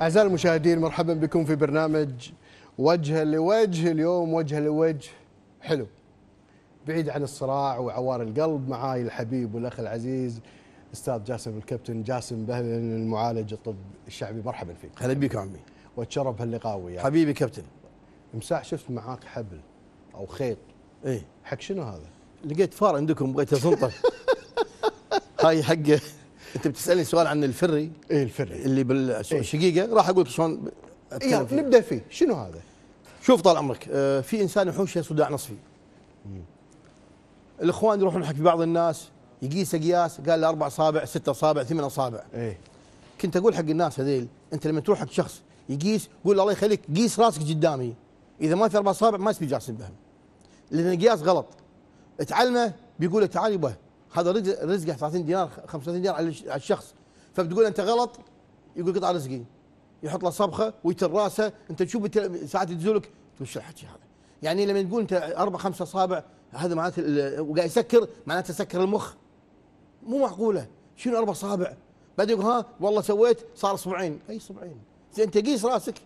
أعزائي المشاهدين، مرحبا بكم في برنامج وجه لوجه. اليوم وجه لوجه حلو بعيد عن الصراع وعوار القلب. معاي الحبيب والأخ العزيز أستاذ جاسم، الكابتن جاسم بهلن، المعالج الطب الشعبي. مرحبا فيك. هلا بك عمي، وتشرف هاللقاء وياك حبيبي كابتن. مساح شفت معاك حبل أو خيط، ايه حق شنو هذا؟ لقيت فار عندكم بغيت اصنطه. هاي حقه. انت بتسالني سؤال عن الفري؟ إيه الفري اللي بالشقيقه، راح اقول لك شلون أتكلم فيه. نبدأ فيه. شنو هذا؟ شوف طال عمرك، في انسان يحوشه صداع نصفي. الاخوان يروحون حق بعض الناس يقيس قياس، قال له 4 اصابع 6 اصابع 8 اصابع. إيه كنت اقول حق الناس هذيل، انت لما تروح حق شخص يقيس قول له الله يخليك قيس راسك قدامي، اذا ما في 4 اصابع ما يسمي جاسم بهم، لان القياس غلط. تعلمه بيقول لك تعال يبا هذا رزقه 30 دينار 35 دينار على الشخص، فبتقول انت غلط، يقول قطع رزقي، يحط له صبخه ويتر راسه. انت تشوف ساعات يدزولك تقول شو الحكي هذا؟ يعني لما تقول انت 4 5 اصابع هذا معناته وقاعد يسكر، معناته سكر المخ. مو معقوله، شنو 4 اصابع؟ بعدين يقول ها والله سويت صار اصبعين. اي اصبعين؟ انت قيس راسك.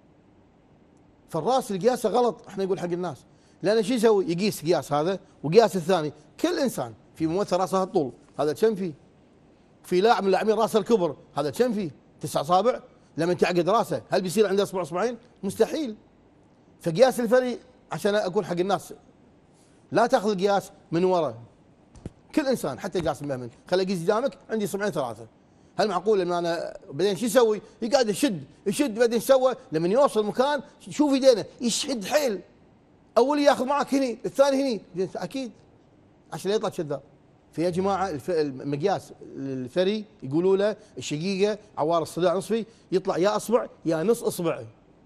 فالراس القياسه غلط. احنا نقول حق الناس لان شو يسوي؟ يقيس قياس هذا وقياس الثاني. كل انسان في ممثل راسه الطول، هذا كم فيه؟ في لاعب من اللاعبين راسه الكبر، هذا كم فيه؟ 9 اصابع. لما تعقد راسه هل بيصير عنده اصبعين؟ مستحيل. فقياس الفري عشان اقول حق الناس لا تاخذ القياس من ورا. كل انسان حتى جاسم مهمن خليه يقيس قدامك عندي صبعين 3. هل معقول ان انا بعدين شو يسوي؟ يقعد يشد بعدين سوى لما يوصل مكان شوف يدينه يشد حيل. اول ياخذ معك هني، الثاني هني، اكيد عشان يطلع كذاب. فيا جماعه المقياس الفري يقولوا له الشقيقه عوار الصداع نصفي يطلع يا اصبع يا نص اصبع.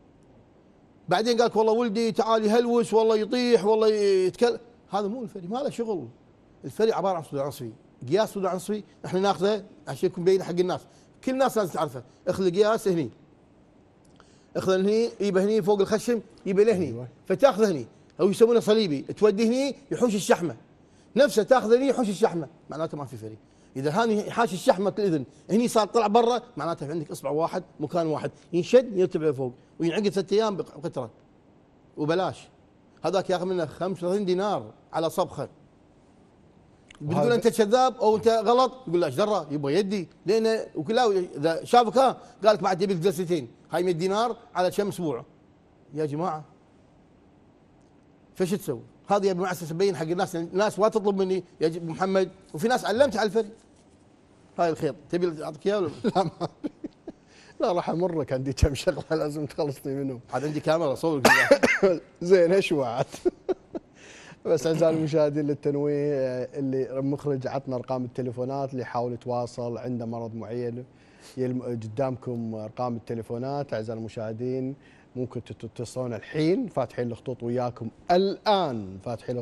بعدين قالك والله ولدي تعال يهلوس والله يطيح والله يتكلم. هذا مو الفري، ما له شغل. الفري عباره عن صداع نصفي. قياس صداع نصفي احنا ناخذه عشان يكون بين حق الناس، كل الناس لازم تعرفه. اخذ القياس هني، اخذ هني، يبه هني فوق الخشم، يبه لهني، فتاخذه هني او يسمونه صليبي، تودي هني يحوش الشحمه، نفسه تاخذ هني يحوش الشحمه، معناته ما في فري. اذا هاني حاش الشحمه الاذن هني صار طلع برا، معناته عندك اصبع واحد مكان واحد، ينشد يرتفع فوق وينعقد 3 ايام بقطره وبلاش. هذاك ياخذ منه 35 دينار على صبخه. بتقول انت كذاب او انت غلط، يقول لا ايش درى يبغى يدي، لان وكلاو اذا شافك ها قال لك بعد يبيك جلستين، هاي 100 دينار على كم اسبوع؟ يا جماعه فايش تسوي؟ هذه يا ابن اساس ابين حق الناس لا تطلب مني يا محمد، وفي ناس علمت على الفري. هاي الخيط تبي اعطيك اياه ولا لا ما لا راح امرك، عندي كم شغله لازم تخلصني منهم. عاد عندي كاميرا صور. زين اشوى. بس اعزائي المشاهدين للتنويه، اللي مخرج عطنا ارقام التليفونات اللي يحاول يتواصل عنده مرض معين. قدامكم ارقام التليفونات اعزائي المشاهدين، ممكن تتصلون الحين، فاتحين الخطوط وياكم الان، فاتحين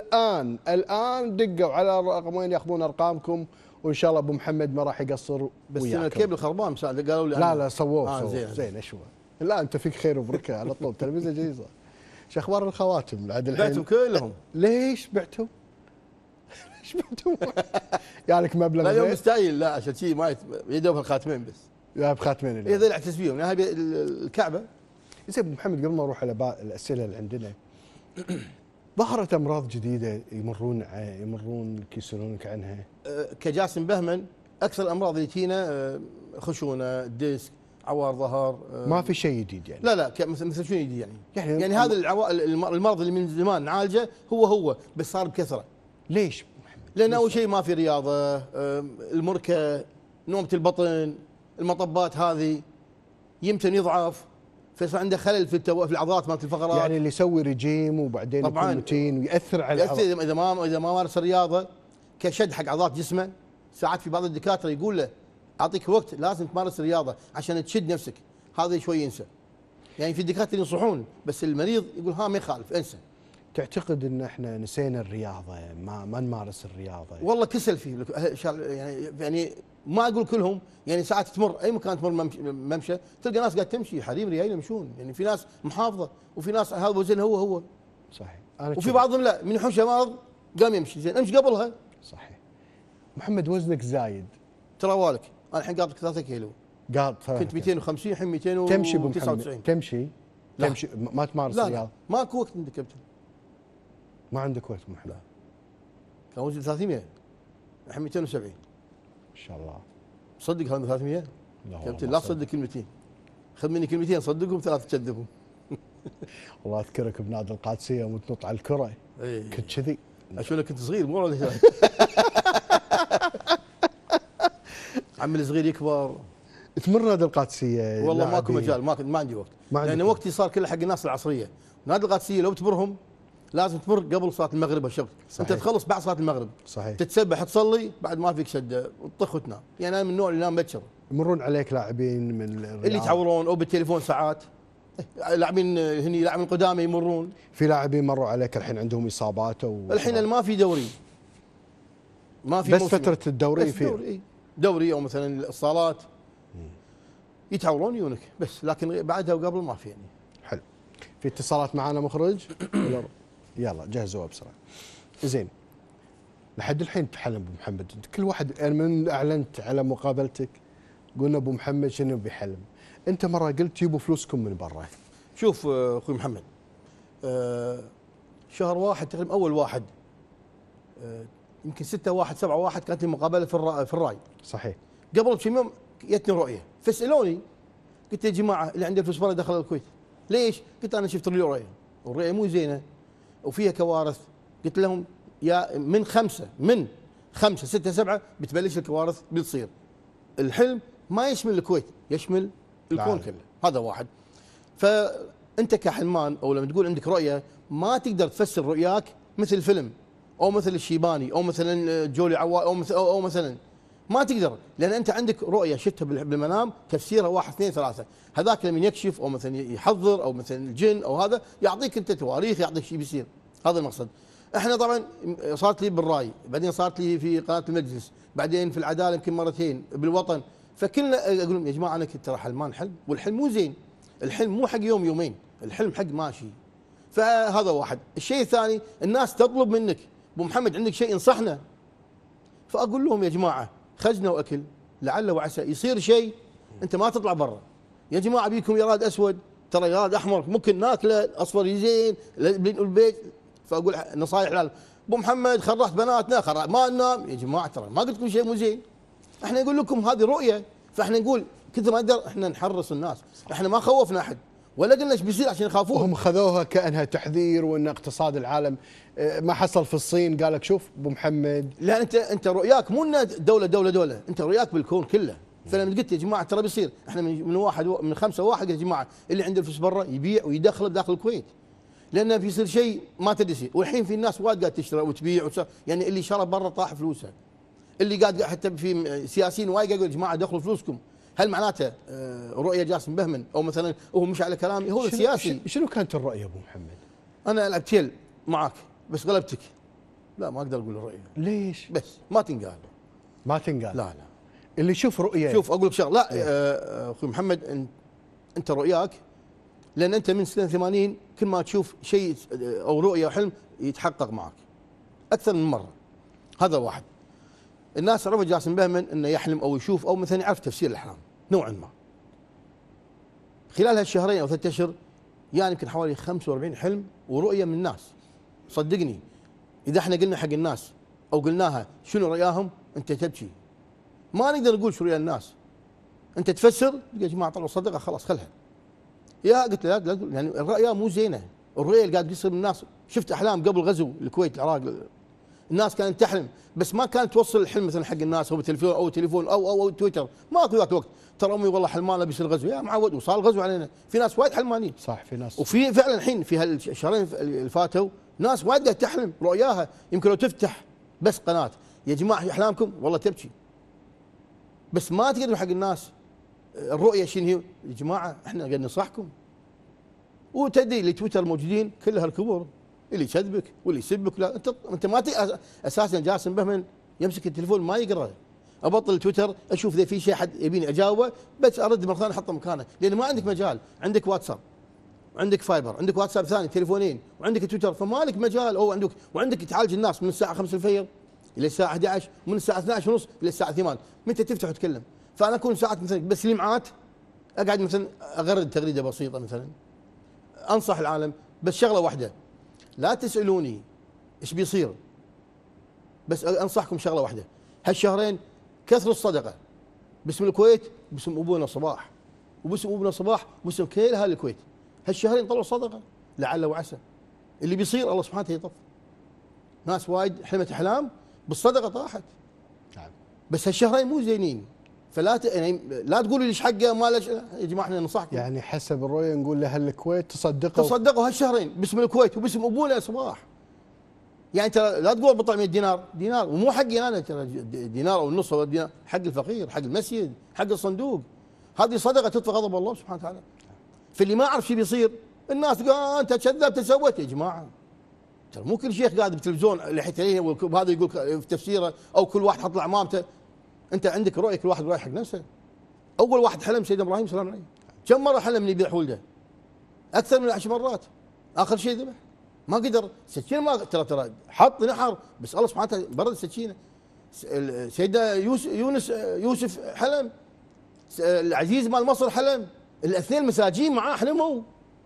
الان دقوا على الرقمين ياخذون ارقامكم، وان شاء الله ابو محمد ما راح يقصر بس وياكم. الكيبل خربان قالوا لي لا سووه زين اشوى. لا انت فيك خير وبركه على طول. تلفزيون جديده. شو اخبار الخواتم عاد الحين؟ بعتهم كلهم. ليش بعتهم؟ ليش بعتهم؟ يعني لك مبلغ لا يوم مستايل، لا عشان شيء ما يدوا في الخاتمين بس. يا بخاتمين اللي اذا اعتز فيهم يعني الكعبه. زين ابو محمد، قبل ما نروح على الاسئله اللي عندنا، ظهرت امراض جديده يمرون يسالونك عنها. كجاسم بهمن اكثر الامراض اللي تجينا خشونه، ديسك، عوار ظهر. ما في شيء جديد يعني؟ لا مثل شنو جديد يعني هذا المرض اللي من زمان نعالجه هو بس صار بكثره. ليش؟ لان اول شيء ما في رياضه، المركه، نومه البطن، المطبات هذه يمكن يضعف، فيصير عنده خلل في العضلات مالت الفقرات. يعني اللي يسوي رجيم وبعدين طبعا روتين ويأثر على يأثر اذا ما مارس الرياضه كشد حق عضلات جسمه. ساعات في بعض الدكاتره يقول له اعطيك وقت لازم تمارس الرياضه عشان تشد نفسك، هذا شوي ينسى. يعني في دكاتره ينصحون بس المريض يقول ها ما يخالف انسى. تعتقد ان احنا نسينا الرياضه، ما نمارس الرياضه؟ والله كسل فيه يعني ما اقول كلهم، يعني ساعات تمر اي مكان تمر ممشى تلقى ناس قاعد تمشي حريم ريال يمشون، يعني في ناس محافظه وفي ناس هذا وزن هو صحيح. وفي بعضهم لا من يحوشه مرض قام يمشي زين امشي قبلها. صحيح. محمد وزنك زايد ترى والك انا الحين قاطك 3 كيلو قاط كنت 250 الحين 299. تمشي ابو محمد تمشي لا. تمشي ما تمارس لا رياضه؟ ماكو وقت عندك كابتن. ما عندك وقت ابو محمد؟ كان وزني 300 الحين 270. ما شاء الله. صدق هذا 300 كابتن؟ لا تصدق كلمتين، خذ مني كلمتين صدقهم ثلاث تكذبهم. والله اذكرك بنادي القادسيه وتنط على الكره. اي كنت كذي. اشوفك كنت صغير مو ولا عمي الصغير يكبر. تمر نادي القادسيه والله ماكو مجال، ما عندي وقت، لان وقتي صار كله حق الناس العصريه. نادي القادسيه لو تمرهم لازم تمر قبل صلاه المغرب والشغل، انت تخلص بعد صلاه المغرب. صحيح. تتسبح تصلي بعد ما فيك شده وتطخ وتنام. يعني انا من النوع اللي ينام مبكر. يمرون عليك لاعبين من الرياض اللي يتعورون او بالتليفون ساعات، لاعبين هني لاعبين قدامى يمرون. في لاعبين مروا عليك الحين عندهم اصابات الحين ما في دوري، ما في بس موسم. فتره الدوري بس في دوري او مثلا الصالات يتعورون يونك بس، لكن بعدها وقبل ما في يعني. حلو. في اتصالات معنا مخرج؟ يلا جهزوها بسرعه. زين. لحد الحين تحلم ابو محمد، كل واحد يعني من اعلنت على مقابلتك قلنا ابو محمد شنو بيحلم، انت مره قلت يبوا فلوسكم من برا. شوف اخوي محمد، شهر واحد تقريبا اول واحد، يمكن 6/1 7/1 كانت لي مقابله في الراي. صحيح. قبل بكم يوم جتني رؤيه فسالوني، قلت يا جماعه اللي عنده فلوس برا دخل الكويت ليش؟ قلت انا شفت لي رؤيه والرؤيه مو زينه وفيها كوارث. قلت لهم يا من 5 6 7 بتبلش الكوارث بتصير. الحلم ما يشمل الكويت، يشمل الكون كله. هذا واحد. فانت كحلمان او لما تقول عندك رؤيه ما تقدر تفسر رؤياك مثل فيلم او مثل الشيباني او مثلا جولي عواد او مثلا ما تقدر، لان انت عندك رؤيه شفتها بالمنام تفسيرها 1 2 3. هذاك لما يكشف او مثلا يحضر او مثلا الجن او هذا يعطيك انت تواريخ، يعطيك شيء بيصير. هذا المقصد. احنا طبعا صارت لي بالراي، بعدين صارت لي في قناه المجلس، بعدين في العداله يمكن مرتين، بالوطن. فكلنا اقول لهم يا جماعه انا كنت ترى حلمان حلم، والحلم مو زين، الحلم مو حق يوم يومين، الحلم حق ماشي. فهذا واحد. الشيء الثاني الناس تطلب منك ابو محمد عندك شيء انصحنا، فاقول لهم يا جماعه خزنه واكل، لعل وعسى يصير شيء انت ما تطلع برا. يا جماعه بيكم يراد اسود، ترى يراد احمر ممكن ناكله، اصفر زين البيت. فاقول نصائح لازم. ابو محمد خرجت بناتنا ما ننام. يا جماعه ترى ما قلت لكم شيء مو زين، احنا نقول لكم هذه رؤيه، فاحنا نقول كثر ما نقدر احنا نحرص الناس، احنا ما خوفنا احد ولا قلنا ايش بيصير عشان يخافون. هم خذوها كانها تحذير وان اقتصاد العالم ما حصل في الصين، قال لك شوف ابو محمد. لا انت رؤياك مو ان دوله، انت رؤياك بالكون كله. فلما قلت يا جماعه ترى بيصير، احنا من 5 يا جماعه اللي عنده فلوس برا يبيع ويدخل بداخل الكويت، لانه بيصير شيء ما تدري شيء. والحين في الناس وايد قاعد تشتري وتبيع يعني اللي شرى برا طاح فلوسه، اللي قاعد حتى في سياسيين وايد قاعد يقول يا جماعه دخلوا فلوسكم. هل معناته رؤيه جاسم بهمن او مثلا هو مش على كلامي هو سياسي؟ شنو كانت الرؤيه ابو محمد؟ انا العب تيل معاك بس غلبتك. لا ما اقدر اقول الرؤيه. ليش؟ بس ما تنقال. ما تنقال؟ لا اللي يشوف رؤيه. شوف اقول لك شغله، لا اخوي محمد انت رؤياك، لان انت من سنه 80 كل ما تشوف شيء او رؤيه او حلم يتحقق معك اكثر من مره. هذا واحد. الناس عرفوا جاسم بهمن انه يحلم او يشوف او مثلا يعرف تفسير الاحلام نوعا ما. خلال هالشهرين او 3 اشهر يعني يمكن حوالي 45 حلم ورؤيه من الناس. صدقني اذا احنا قلنا حق الناس او قلناها شنو رؤياهم انت تبكي. ما نقدر نقول شو رؤيا الناس. انت تفسر يا جماعه طلعوا صدقه خلاص خلها. يا قلت له لا يعني الرؤيا مو زينه، الرؤيا اللي قاعد يصير من الناس. شفت احلام قبل غزو الكويت العراق، الناس كانت تحلم بس ما كانت توصل الحلم مثلا حق الناس او بالتليفون او تويتر. ماكو ذاك الوقت ترى امي والله حلمانه بيصير غزو، يا معود وصار الغزو علينا. في ناس وايد حلمانين صح، في ناس. وفي فعلا الحين في هالشهرين اللي فاتوا ناس وايد قاعد تحلم رؤياها. يمكن لو تفتح بس قناه يا جماعه احلامكم والله تبكي، بس ما تقدروا حق الناس الرؤيه شنو هي. يا جماعه احنا قاعد ننصحكم. وتدري اللي تويتر موجودين كل هالكبر اللي يكذبك واللي يسبك. لا انت ما اساسا جاسم بهمن يمسك التليفون ما يقرا. ابطل تويتر اشوف اذا في شيء حد يبيني اجاوبه بس ارد مره ثانيه احطه مكانه، لان ما عندك مجال. عندك واتساب، عندك فايبر، عندك واتساب ثاني تليفونين، وعندك تويتر، فما لك مجال. او وعندك تعالج الناس من الساعه 5 الفجر الى الساعه 11، ومن الساعه 12 ونص الى الساعه 8. متى تفتح وتتكلم؟ فانا اكون ساعات مثلا بس لمعات اقعد مثلا اغرد تغريده بسيطه مثلا انصح العالم بس شغله واحده، لا تسالوني ايش بيصير، بس انصحكم شغله واحده، هالشهرين كثروا الصدقه باسم الكويت، باسم ابونا صباح، وباسم ابونا صباح، وباسم كل اهل الكويت. هالشهرين طلعوا صدقه لعل وعسى اللي بيصير الله سبحانه يطف. ناس وايد حلمت احلام بالصدقه طاحت. نعم. بس هالشهرين مو زينين، فلا يعني لا تقولوا ليش حقه ما ليش، يا جماعه احنا ننصحكم يعني حسب الرؤيه نقول لاهل الكويت تصدقوا هالشهرين باسم الكويت وباسم ابونا صباح. يعني ترى لا تقول بطلع 100 دينار، دينار ومو حقي انا، ترى دينار او النص ولا دينار حق الفقير، حق المسجد، حق الصندوق. هذه صدقه تطفئ غضب الله سبحانه وتعالى. فاللي ما عرف شو بيصير الناس تقول انت كذبت سويت. يا جماعه ترى مو كل شيخ قاعد بالتلفزيون لحيتين وهذا يقول في تفسيره، او كل واحد حط له عمامته. انت عندك رؤيه، كل واحد رؤيه حق نفسه. اول واحد حلم سيدنا ابراهيم سلام عليه، كم مره حلم انه يذبح ولده؟ اكثر من 10 مرات. اخر شيء ذبح ما قدر، سكينه ما ترى حط نحر، بس الله سبحانه وتعالى برد السكينه. سيدنا يوسف حلم، العزيز مال مصر حلم، الاثنين مساجين معاه حلموا.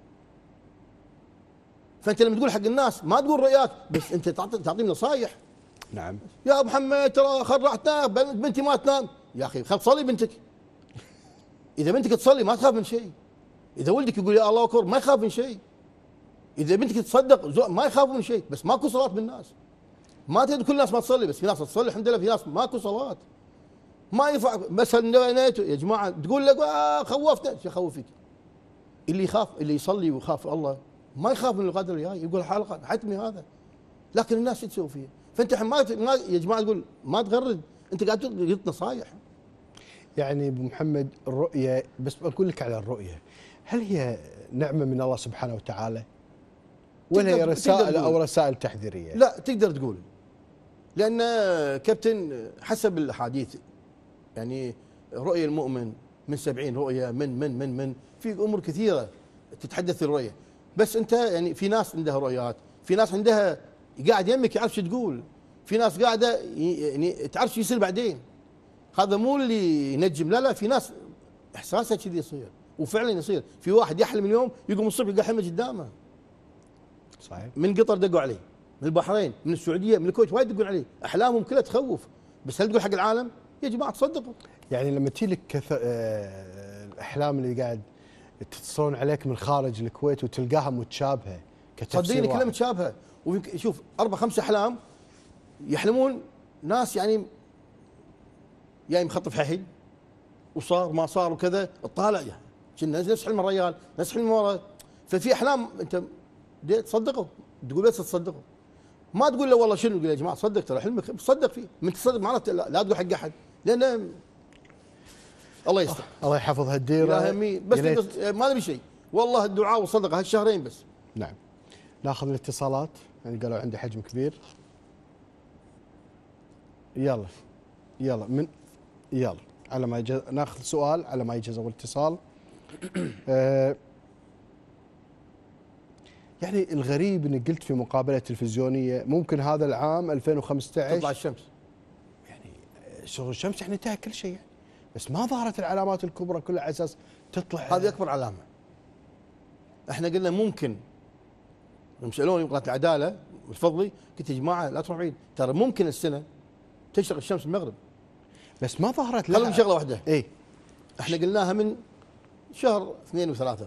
فانت لما تقول حق الناس ما تقول رؤياك، بس انت تعطيهم نصايح. نعم. يا ابو محمد ترى خل راح تنام، بنتي ما تنام. يا اخي خل تصلي بنتك. اذا بنتك تصلي ما تخاف من شيء. اذا ولدك يقول يا الله اكبر ما يخاف من شيء. اذا بنتك تصدق ما يخافوا من شيء، بس ماكو صلاه بالناس. ما تدري كل الناس ما تصلي، بس في ناس تصلي الحمد لله، في ناس ماكو صلاه. ما ينفع بس نيته يا جماعه تقول لك خوفتنا، شو يخوفك؟ اللي يخاف، اللي يصلي ويخاف الله ما يخاف من القدر الجاي، يقول حلقه حتمي هذا. لكن الناس شو تسوي فيها؟ فانت ما يا جماعه تقول ما تغرد، انت قاعد تعطي نصايح. يعني ابو محمد الرؤيه، بس بقول لك على الرؤيه، هل هي نعمه من الله سبحانه وتعالى؟ ولا هي رسائل او رسائل تحذيريه؟ لا تقدر تقول، لان كابتن حسب الاحاديث يعني رؤيه المؤمن من 70 رؤيه من في امور كثيره تتحدث الرؤيه. بس انت يعني في ناس عندها رؤيات، في ناس عندها قاعد يمك يعرف شو تقول، في ناس قاعده يعني تعرف شو يصير بعدين. هذا مو اللي ينجم، لا في ناس احساسها كذي يصير وفعلا يصير. في واحد يحلم اليوم يقوم الصبح يلقى حلمه قدامه. صحيح. من قطر دقوا عليه، من البحرين، من السعوديه، من الكويت، وايد يدقون عليه، احلامهم كلها تخوف. بس هل تقول حق العالم؟ يا جماعه تصدقوا. يعني لما تجي لك كثر الاحلام اللي قاعد تتصلون عليك من خارج الكويت وتلقاها متشابهه كتفسير، صدقني كلها متشابهه. وشوف 4-5 احلام يحلمون ناس يعني مخطف حيل وصار ما صار وكذا، تطالع يعني كنا نفس حلم الريال، نفس حلم ورا. ففي احلام انت تصدقوا، تقول بس تصدقوا، ما تقول له والله شنو، يقول يا جماعه صدق ترى حلمك صدق فيه، من تصدق معناته لا تقول حق احد، لان الله يستر. الله يحفظ هالديره. بس ما نبي شيء والله، الدعاء والصدقه هالشهرين بس. نعم. ناخذ الاتصالات، يعني قالوا عندي حجم كبير. يلا على ما ناخذ سؤال على ما يجهز اول اتصال. يعني الغريب انك قلت في مقابله تلفزيونيه ممكن هذا العام 2015 تطلع الشمس. يعني شغل الشمس يعني انتهى كل شيء يعني. بس ما ظهرت العلامات الكبرى كلها على اساس تطلع. هذه اكبر علامه. احنا قلنا ممكن، لما سالوني قناه العداله الفضلي قلت يا جماعه لا تروحوا بعيد، ترى ممكن السنه تشرق الشمس المغرب. بس ما ظهرت لها شغله واحده. اي احنا قلناها من شهر 2 و3.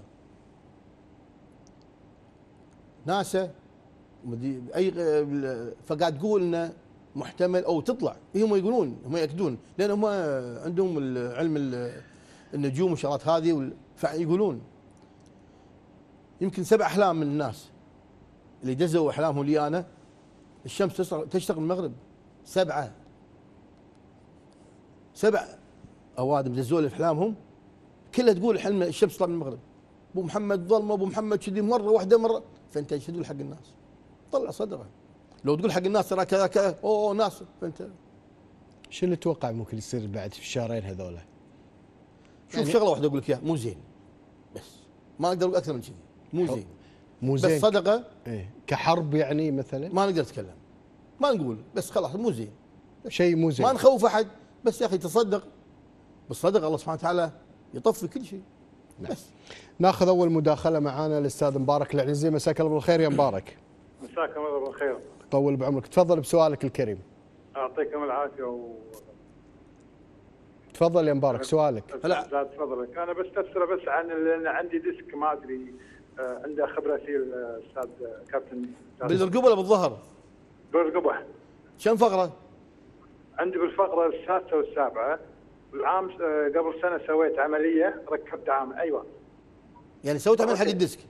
ناسا اي فقاعد تقول انه محتمل او تطلع، هم يقولون، هم ياكدون، لان هم عندهم علم النجوم والشغلات هذه، فيقولون يمكن 7 احلام من الناس اللي دزوا احلامهم لي انا الشمس تشتغل المغرب. 7 اوادم دزوا لي احلامهم كلها تقول حلم الشمس تطلع من المغرب. ابو محمد ظلمه، ابو محمد كذي مره واحده مره. فانت ايش تقول حق الناس؟ طلع صدقه. لو تقول حق الناس ترى كذا كذا ناس، فانت شو اللي تتوقع ممكن يصير بعد في الشهرين هذولا؟ شوف يعني شغله واحده اقول لك اياها، مو زين، بس ما اقدر اقول اكثر من كذي. مو زين بس صدقه. ايه كحرب يعني مثلا ما نقدر نتكلم، ما نقول، بس خلاص مو زين، شيء مو زين، ما نخوف احد. بس يا اخي تصدق بالصدق الله سبحانه وتعالى يطفي كل شيء. بس ناخذ اول مداخله معانا الاستاذ مبارك العنزي. مساك الله بالخير يا مبارك. مساكم الله بالخير. طول بعمرك، تفضل بسؤالك الكريم. يعطيكم العافيه تفضل يا مبارك سؤالك. هلا زاد فضلك. انا بستفسر بس عن لان عندي ديسك ما ادري عنده خبره فيه الاستاذ كابتن. بالرقبه ولا بالظهر؟ بالرقبه. كم فقره؟ عندي بالفقره السادسه والسابعه. العام قبل سنه سويت عمليه، ركبت عام. ايوه. يعني سويت عمل حق الديسك.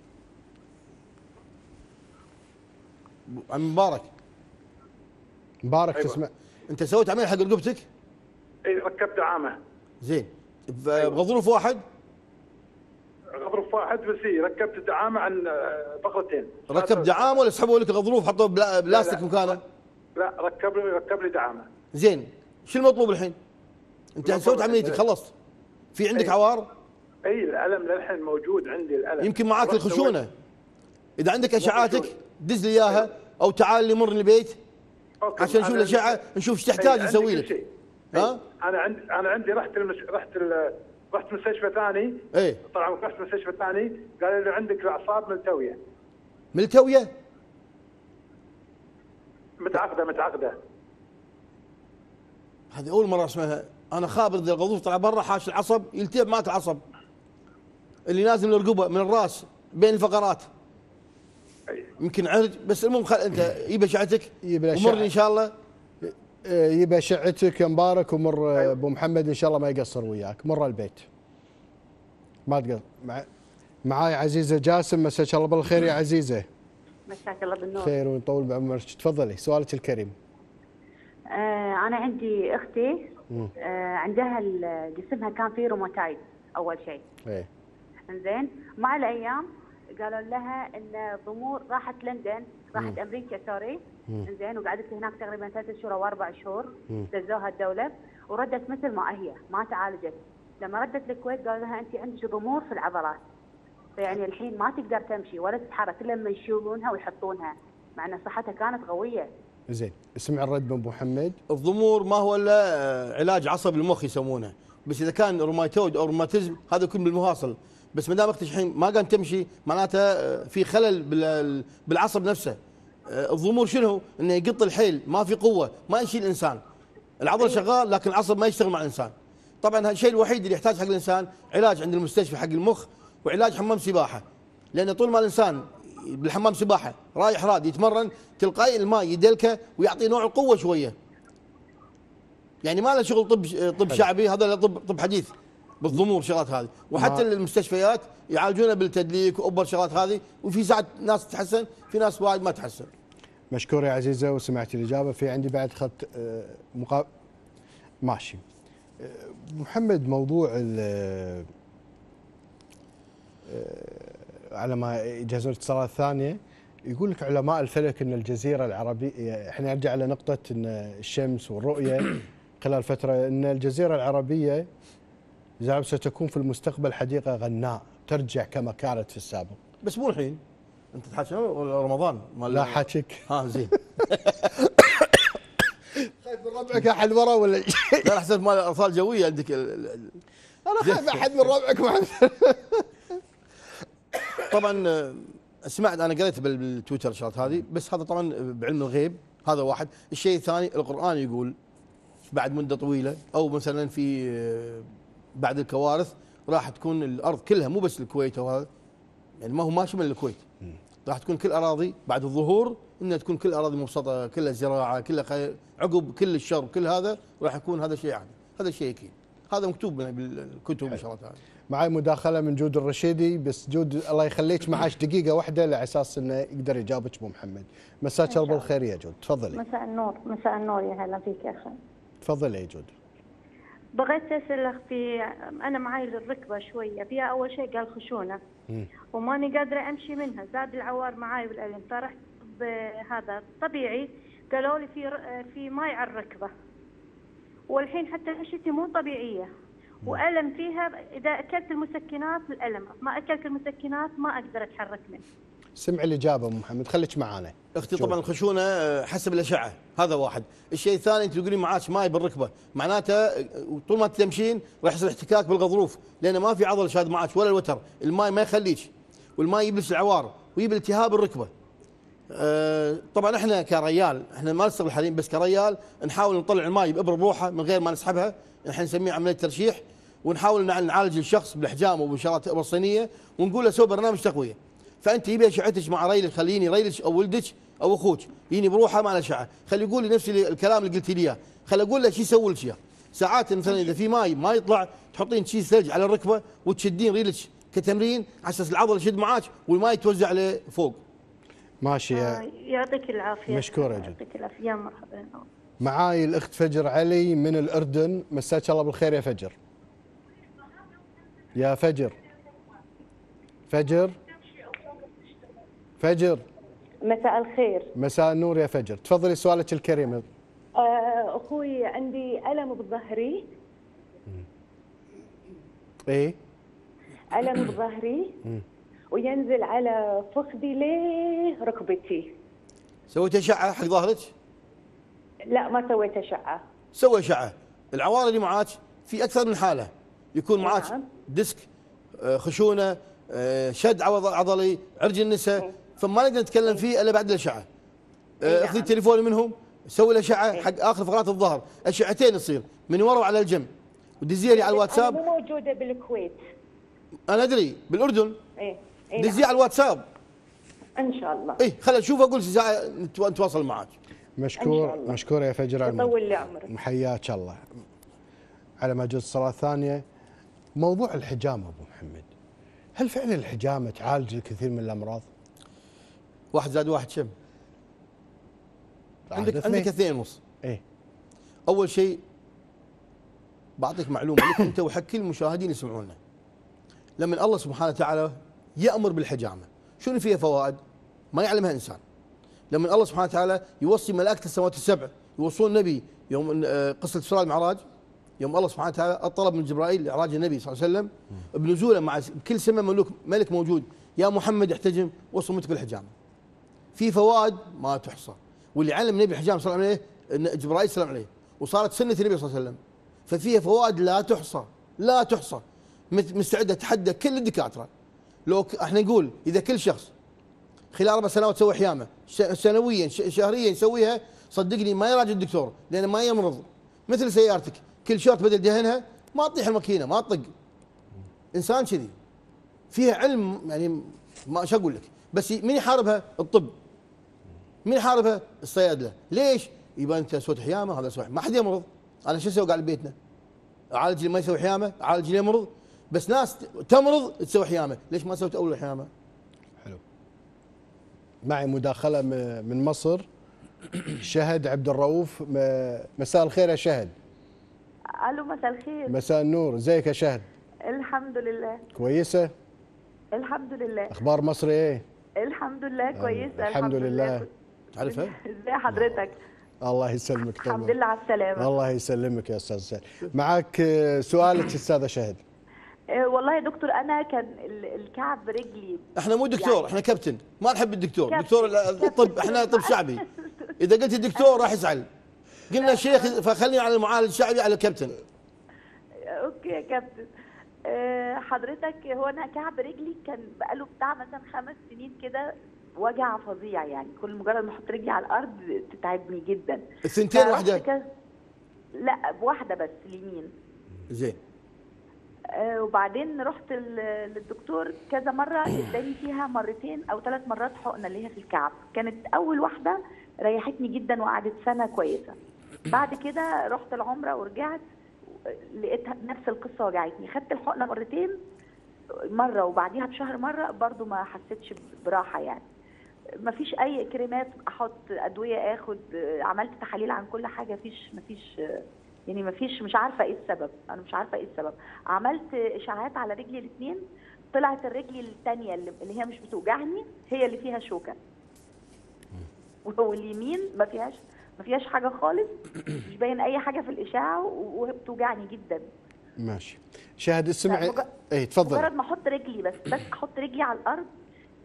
عم مبارك. مبارك أيوة. تسمع. انت سويت عمل حق رقبتك؟ اي ركبت عامه. زين. بغضروف واحد؟ غضروف واحد بس. ركبت دعامه عن فقرتين. ركب دعامه ولا سحبوا لك غضروف حطوا بلاستيك مكانه؟ لا ركب لي دعامه. زين. شو المطلوب الحين؟ انت سويت عمليتك خلصت. في عندك عوار؟ اي الالم للحين موجود عندي الالم. يمكن معاك الخشونه. اذا عندك اشعاعاتك دز لي اياها او تعال لي مر البيت عشان نشوف الاشعه نشوف ايش تحتاج نسوي لك. ها؟ انا عندي رحت مستشفى ثاني. ايه طبعا رحت مستشفى ثاني قالوا لي عندك الاعصاب ملتويه. متعقده. هذه اول مره اسمعها. انا خابر اذا الغضروف طلع برا حاش العصب يلتهب مات العصب اللي نازل من الرقبه من الراس بين الفقرات. يمكن عرج بس المهم انت يبى اشعتك ومرني ان شاء الله. يبى اشعتك يا مبارك ومر ابو محمد ان شاء الله ما يقصر وياك. مر البيت ما تقصر. معاي عزيزه جاسم. مساك الله بالخير يا عزيزه. مساك الله بالنور. خير ويطول بعمرك. تفضلي سؤالك الكريم. انا عندي اختي عندها جسمها كان فيه روماتايد اول شيء. ايه. انزين مع الايام قالوا لها ان ضمور راحت لندن، راحت امريكا سوري. انزين وقعدت هناك تقريبا 3 شهور او 4 شهور. دزوها الدوله وردت مثل ما هي ما تعالجت. لما ردت الكويت قالوا لها انت عندك ضمور في العضلات، فيعني الحين ما تقدر تمشي ولا تتحرك الا لما يشيلونها ويحطونها، مع ان صحتها كانت قويه. زين اسمع الرد من ابو محمد. الضمور ما هو الا علاج عصب المخ يسمونه، بس اذا كان روماتويد او روماتيزم هذا يكون بالمفاصل. بس ما دام اختك الحين ما قام تمشي معناته في خلل بالعصب نفسه. الضمور شنو؟ انه يقط الحيل ما في قوه ما يشيل الانسان. العضله شغال لكن العصب ما يشتغل مع الانسان. طبعا الشيء الوحيد اللي يحتاج حق الانسان علاج عند المستشفى حق المخ وعلاج حمام سباحه. لان طول ما الانسان بالحمام سباحه رايح راد يتمرن تلقائي الماء يدلكه ويعطي نوع القوه شويه. يعني ما له شغل طب شعبي، هذا طب حديث بالضمور شغلات هذه. وحتى المستشفيات يعالجونه بالتدليك وابر شغلات هذه. وفي ساعات ناس تتحسن في ناس وايد ما تحسن. مشكور يا عزيزه وسمعت الاجابه. في عندي بعد خط ماشي. محمد موضوع على ما يجهزون الاتصالات الثانيه يقول لك علماء الفلك ان الجزيره العربيه، احنا نرجع لنقطه ان الشمس والرؤيه خلال فتره، ان الجزيره العربيه زعم ستكون في المستقبل حديقه غناء ترجع كما كانت في السابق. بس مو الحين. انت تحكي ولا رمضان؟ لا حاكيك. زين. خايف من ربعك احد ورا ولا شيء؟ لا حسيت مال ارصال جويه عندك انا خايف احد من ربعك محمد. طبعا سمعت انا قريت بالتويتر الشغلات هذه، بس هذا طبعا بعلم الغيب. هذا واحد. الشيء الثاني القرآن يقول بعد مده طويله او مثلا في بعد الكوارث راح تكون الارض كلها مو بس الكويت وهذا، يعني ما هو ما شمل الكويت، راح تكون كل اراضي بعد الظهور انها تكون كل اراضي مبسطه كلها زراعه كلها خير عقب كل الشرب كل هذا راح يكون هذا شيء عادي. هذا شيء اكيد. هذا مكتوب بالكتب والشغلات هذه. معي مداخله من جود الرشيدي. بس جود الله يخليك معاش دقيقه واحده على اساس انه يقدر يجاوبك ابو محمد. مساك الله بالخير يا جود. تفضلي. مساء النور. مساء النور يا هلا فيك يا اخي. تفضلي يا جود. بغيت اسالك في انا معي الركبه شويه فيها اول شيء قال خشونه وماني قادره امشي منها، زاد العوار معي والالم، فرحت بهذا طبيعي قالوا لي في ماي على الركبه، والحين حتى مشيتي مو طبيعيه والم فيها. اذا اكلت المسكنات الالم، ما اكلت المسكنات ما اقدر اتحرك منه. سمع الاجابه ابو محمد، خليك معانا. اختي شوف. طبعا الخشونه حسب الاشعه، هذا واحد. الشيء الثاني انت تقولين معاك ماي بالركبه، معناته طول ما تمشين راح يصير احتكاك بالغضروف، لان ما في عضل شاد معاك ولا الوتر، الماي ما يخليك، والماي يبلس العوار ويجيب التهاب الركبه. طبعا احنا كريال احنا ما نستغل الحريم، بس كريال نحاول نطلع الماي بابره بروحه من غير ما نسحبها، احنا نسميه عمليه ترشيح، ونحاول نعالج الشخص بالاحجام وبشغلات ابره صينيه، ونقول له سوي برنامج تقويه. فانت يبي اشعتك مع ريلك، خليني ريلك او ولدك او اخوك يجيني بروحه مع الاشعه، خلي يقول لي نفس الكلام اللي قلت لي اياه، خلي اقول له شو يسوي لك اياه. ساعات مثلا اذا في ماي ما يطلع تحطين شيء ثلج على الركبه وتشدين ريلك كتمرين على اساس العضله يشد معاك والماي يتوزع له فوق. ماشي يعطيك العافيه. مشكورة جدا. يعطيك العافيه، يا مرحبا. معاي الاخت فجر علي من الاردن، مساك الله بالخير يا فجر. يا فجر. فجر. فجر. مساء الخير. مساء النور يا فجر، تفضلي سؤالك الكريم. اخوي عندي الم بظهري. ايه؟ الم بظهري وينزل على فخذي ليه ركبتي. سويت اشعه حق ظهرك؟ لا ما سويت اشعه. سوي اشعه. العوار اللي معاك في اكثر من حاله، يكون معاك نعم. ديسك، خشونه، شد عضلي، عرج النساء، فما نقدر نتكلم فيه الا بعد الاشعه. اخذي التليفون منهم، سوي الاشعه حق اخر فقرات الظهر، اشعتين تصير من ورا وعلى الجنب، ودزيها لي على الواتساب. انا مو موجوده بالكويت. انا ادري بالاردن. ايه دزيها على الواتساب. ان شاء الله. اي خلينا نشوف، اقول ساعه نتواصل معك. مشكور مشكور يا فجر. يطول لي عمرك. محياك الله. على ما جوز الصلاه الثانيه، موضوع الحجامه ابو محمد، هل فعلا الحجامه تعالج الكثير من الامراض؟ 1 زائد 1 كم؟ عندك 2.5. ايه. اول شيء بعطيك معلومه لك انت وحق كل المشاهدين يسمعونا. لما الله سبحانه وتعالى يامر بالحجامه، شنو فيها فوائد؟ ما يعلمها انسان. لما الله سبحانه وتعالى يوصي ملائكه السماوات السبع يوصون النبي يوم قصه اسراء والمعراج، يوم الله سبحانه وتعالى طلب من جبرائيل لاعراج النبي صلى الله عليه وسلم بنزوله مع كل سمه ملك موجود، يا محمد احتجم وصمتك بالحجامه. في فوائد ما تحصى، واللي علم النبي الحجامه صلى الله عليه وسلم جبرائيل صلى الله عليه، وصارت سنه النبي صلى الله عليه وسلم، ففيها فوائد لا تحصى لا تحصى. مستعد اتحدى كل الدكاتره، لو احنا نقول اذا كل شخص خلال 4 سنوات سوي حيامه سنويا شهريا يسويها، صدقني ما يراجع الدكتور لان ما يمرض. مثل سيارتك كل شرط بدل دهنها ما تطيح الماكينه ما تطق. انسان كذي فيها علم، يعني ما ايش اقول لك، بس مين يحاربها؟ الطب. مين يحاربها؟ الصيادله. ليش؟ يبقى انت سويت حيامه هذا سوي، ما حد يمرض. انا شو اسوي؟ قاعد ببيتنا اعالج اللي ما يسوي حيامه، اعالج اللي يمرض. بس ناس تمرض تسوي حيامه، ليش ما سويت اول حيامه؟ حلو. معي مداخله من مصر، شهد عبد الرؤوف. مساء الخير يا شهد. الو مساء الخير. مساء النور، ازيك يا شهد؟ الحمد لله كويسه؟ الحمد لله. اخبار مصر ايه؟ الحمد لله كويسه. الحمد لله. تعرفها؟ ازي حضرتك؟ الله يسلمك. الحمد لله على السلامه. الله يسلمك يا استاذ سهل. معك سؤالك استاذه شهد. والله يا دكتور انا كان الكعب رجلي. احنا مو دكتور يعني، احنا كابتن، ما نحب الدكتور. دكتور الطب، احنا طب شعبي. اذا قلت الدكتور راح يزعل. قلنا شيخ فخلينا على المعالج الشعبي على الكابتن. اوكي يا كابتن. حضرتك هو انا كعب رجلي كان بقاله بتاع مثلا 5 سنين كده وجع فظيع، يعني كل مجرد ما احط رجلي على الارض تتعبني جدا. الثنتين واحده؟ لا بواحده بس اليمين. زين. وبعدين رحت للدكتور كذا مره، اداني فيها 2 أو 3 مرات حقنه اللي هي في الكعب. كانت اول واحده ريحتني جدا وقعدت سنه كويسه. بعد كده رحت العمره ورجعت لقيت نفس القصه وجعتني. خدت الحقنه 2 مرتين، مره وبعديها بشهر مره، برضو ما حسيتش براحه يعني. ما فيش اي كريمات احط، ادويه اخد، عملت تحاليل عن كل حاجه، مفيش يعني مش عارفه ايه السبب. انا مش عارفه ايه السبب. عملت اشاعات على رجلي الاثنين، طلعت الرجل الثانيه اللي هي مش بتوجعني هي اللي فيها شوكه، واليمين ما فيهاش حاجه خالص، مش باين اي حاجه في الاشاعه وبتوجعني جدا. ماشي. شاهد اسمعي. اي تفضل. مجرد ما احط رجلي بس احط رجلي على الارض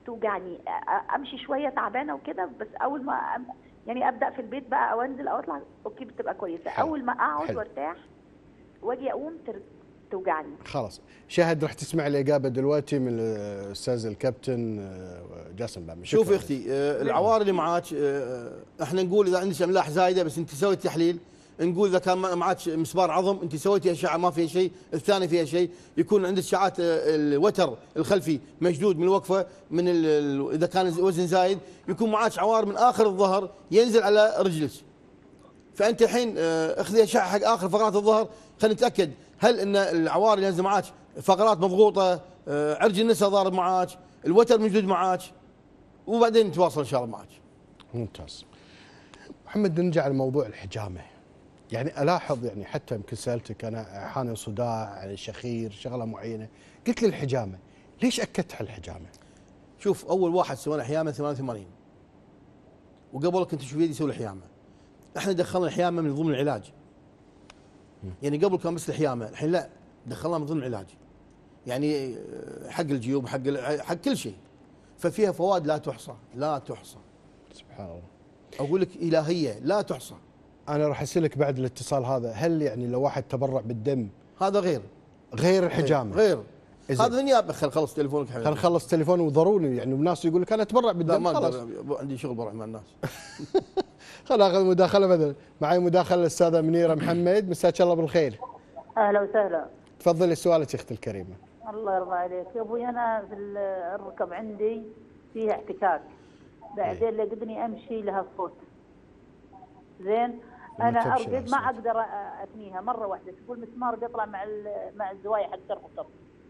توجعني، امشي شويه تعبانه وكده، بس اول ما يعني ابدا في البيت بقى او انزل او اطلع اوكي بتبقى كويسه. حلو. اول ما اقعد حلو. وارتاح واجي اقوم توجعني. خلاص شهد، راح تسمع الاجابه دلوقتي من الاستاذ الكابتن جاسم بامي. شوف يا اختي، العوار اللي معاك، احنا نقول اذا عندك املاح زايده بس انت سويت تحليل، نقول اذا كان معك مسبار عظم انت سويتي اشعه ما فيها شيء، الثاني فيها شيء، يكون عندك اشعاعات الوتر الخلفي مشدود من الوقفه، من اذا كان وزن زايد، يكون معك عوار من اخر الظهر ينزل على رجلك. فانت الحين اخذي اشعه حق اخر فقرات الظهر، خلينا نتاكد هل ان العوار اللي نازل معك فقرات مضغوطه، عرج النسا ضارب معك، الوتر موجود معك، وبعدين نتواصل ان شاء الله معك. ممتاز. محمد، نرجع لموضوع الحجامه. يعني الاحظ يعني حتى يمكن سالتك انا حاني صداع يعني شخير شغله معينه، قلت لي الحجامه، ليش اكدت على الحجامه؟ شوف، اول واحد سوينا حيامه 88 وقبل كنت اشوف يدي يسوي الحيامه. احنا دخلنا الحيامه من ضمن العلاج. يعني قبل كان بس الحيامه، الحين لا، دخلناها من ضمن العلاج. يعني حق الجيوب، حق كل شيء. ففيها فوائد لا تحصى، لا تحصى. سبحان الله. اقول لك الهيه لا تحصى. انا راح اسالك بعد الاتصال هذا، هل يعني لو واحد تبرع بالدم هذا غير الحجامه؟ غير هذا دنيا. خل خلص تليفونك حبيبي. خل نخلص تليفون وضروري يعني الناس يقول لك انا اتبرع لا بالدم. ما خلاص أقدر، عندي شغل بروح مع الناس. خل اخذ مداخله بدل. معي مداخله الاستاذه منيره محمد، مساك الله بالخير. اهلا وسهلا. تفضلي سؤالك اختي الكريمه. الله يرضى عليك يا ابوي، انا في الركب عندي فيها احتكاك، بعدين لقدني امشي لها صوت. زين انا ارقد ما اقدر اثنيها مره واحده، تقول مسمار بيطلع مع الزوايا حق الركب.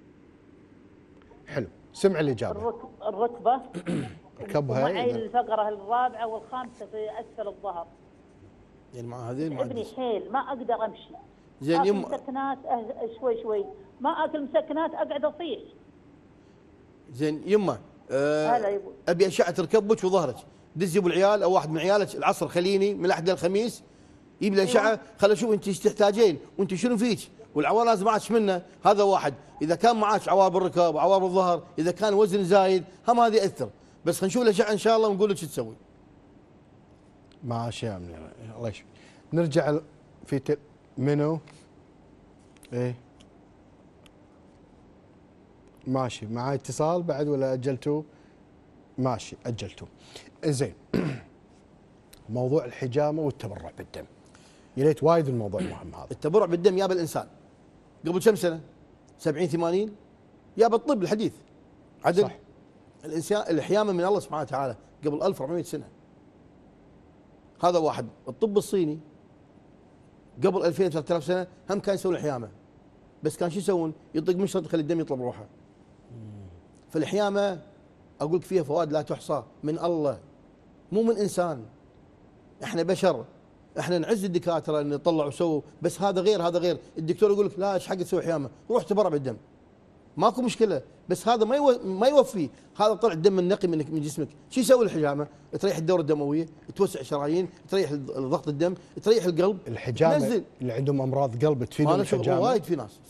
حلو، سمع الاجابه. الركبه ركبها معي الفقره الرابعه والخامسه في اسفل الظهر. يعني مع هذين ابني حيل ما اقدر امشي. زين اكل مسكنات شوي شوي، ما اكل مسكنات اقعد اصيح. زين يمه، هلا يبو. ابي اشعه ركبك وظهرك، دزي ابو العيال او واحد من عيالك العصر، خليني من الاحد للخميس يجيب لي اشعه، خليني اشوف انت ايش تحتاجين وانت شنو فيك، والعوار لازم معك منه. هذا واحد. اذا كان معك عوار بالركب وعوار بالظهر، اذا كان وزن زايد، هم هذه ياثر. بس خلينا نشوف الاشعه ان شاء الله ونقول لك شو تسوي. ماشي يا منيره، الله يشفيك. نرجع في منو؟ ايه ماشي. معاي اتصال بعد ولا اجلتوه؟ ماشي اجلتوه. زين. موضوع الحجامه والتبرع بالدم، يا ريت وايد الموضوع مهم هذا. التبرع بالدم يا بالانسان قبل كم سنه؟ 70 80 يا بالطب الحديث. عدل صح. الانسان الحيامه من الله سبحانه وتعالى قبل 1400 سنه. هذا واحد. الطب الصيني قبل 2000 3000 سنه هم كان يسوون الحيامه، بس كان شو يسوون؟ يطق مشرط يخلي الدم يطلع بروحه. فالحيامه اقول لك فيها فوائد لا تحصى من الله، مو من انسان. احنا بشر، احنا نعز الدكاتره ان يطلعوا وسووا، بس هذا غير هذا غير. الدكتور يقول لك لا ايش حق تسوي حيامه؟ روح تبرع بالدم، ماكو مشكله، بس هذا ما يوفي. هذا طلع الدم النقي من جسمك. شو يسوي الحجامه؟ تريح الدوره الدمويه، توسع الشرايين، تريح ضغط الدم، تريح القلب. الحجامه نزل. اللي عندهم امراض قلب تفيدهم الحجامه؟ وايد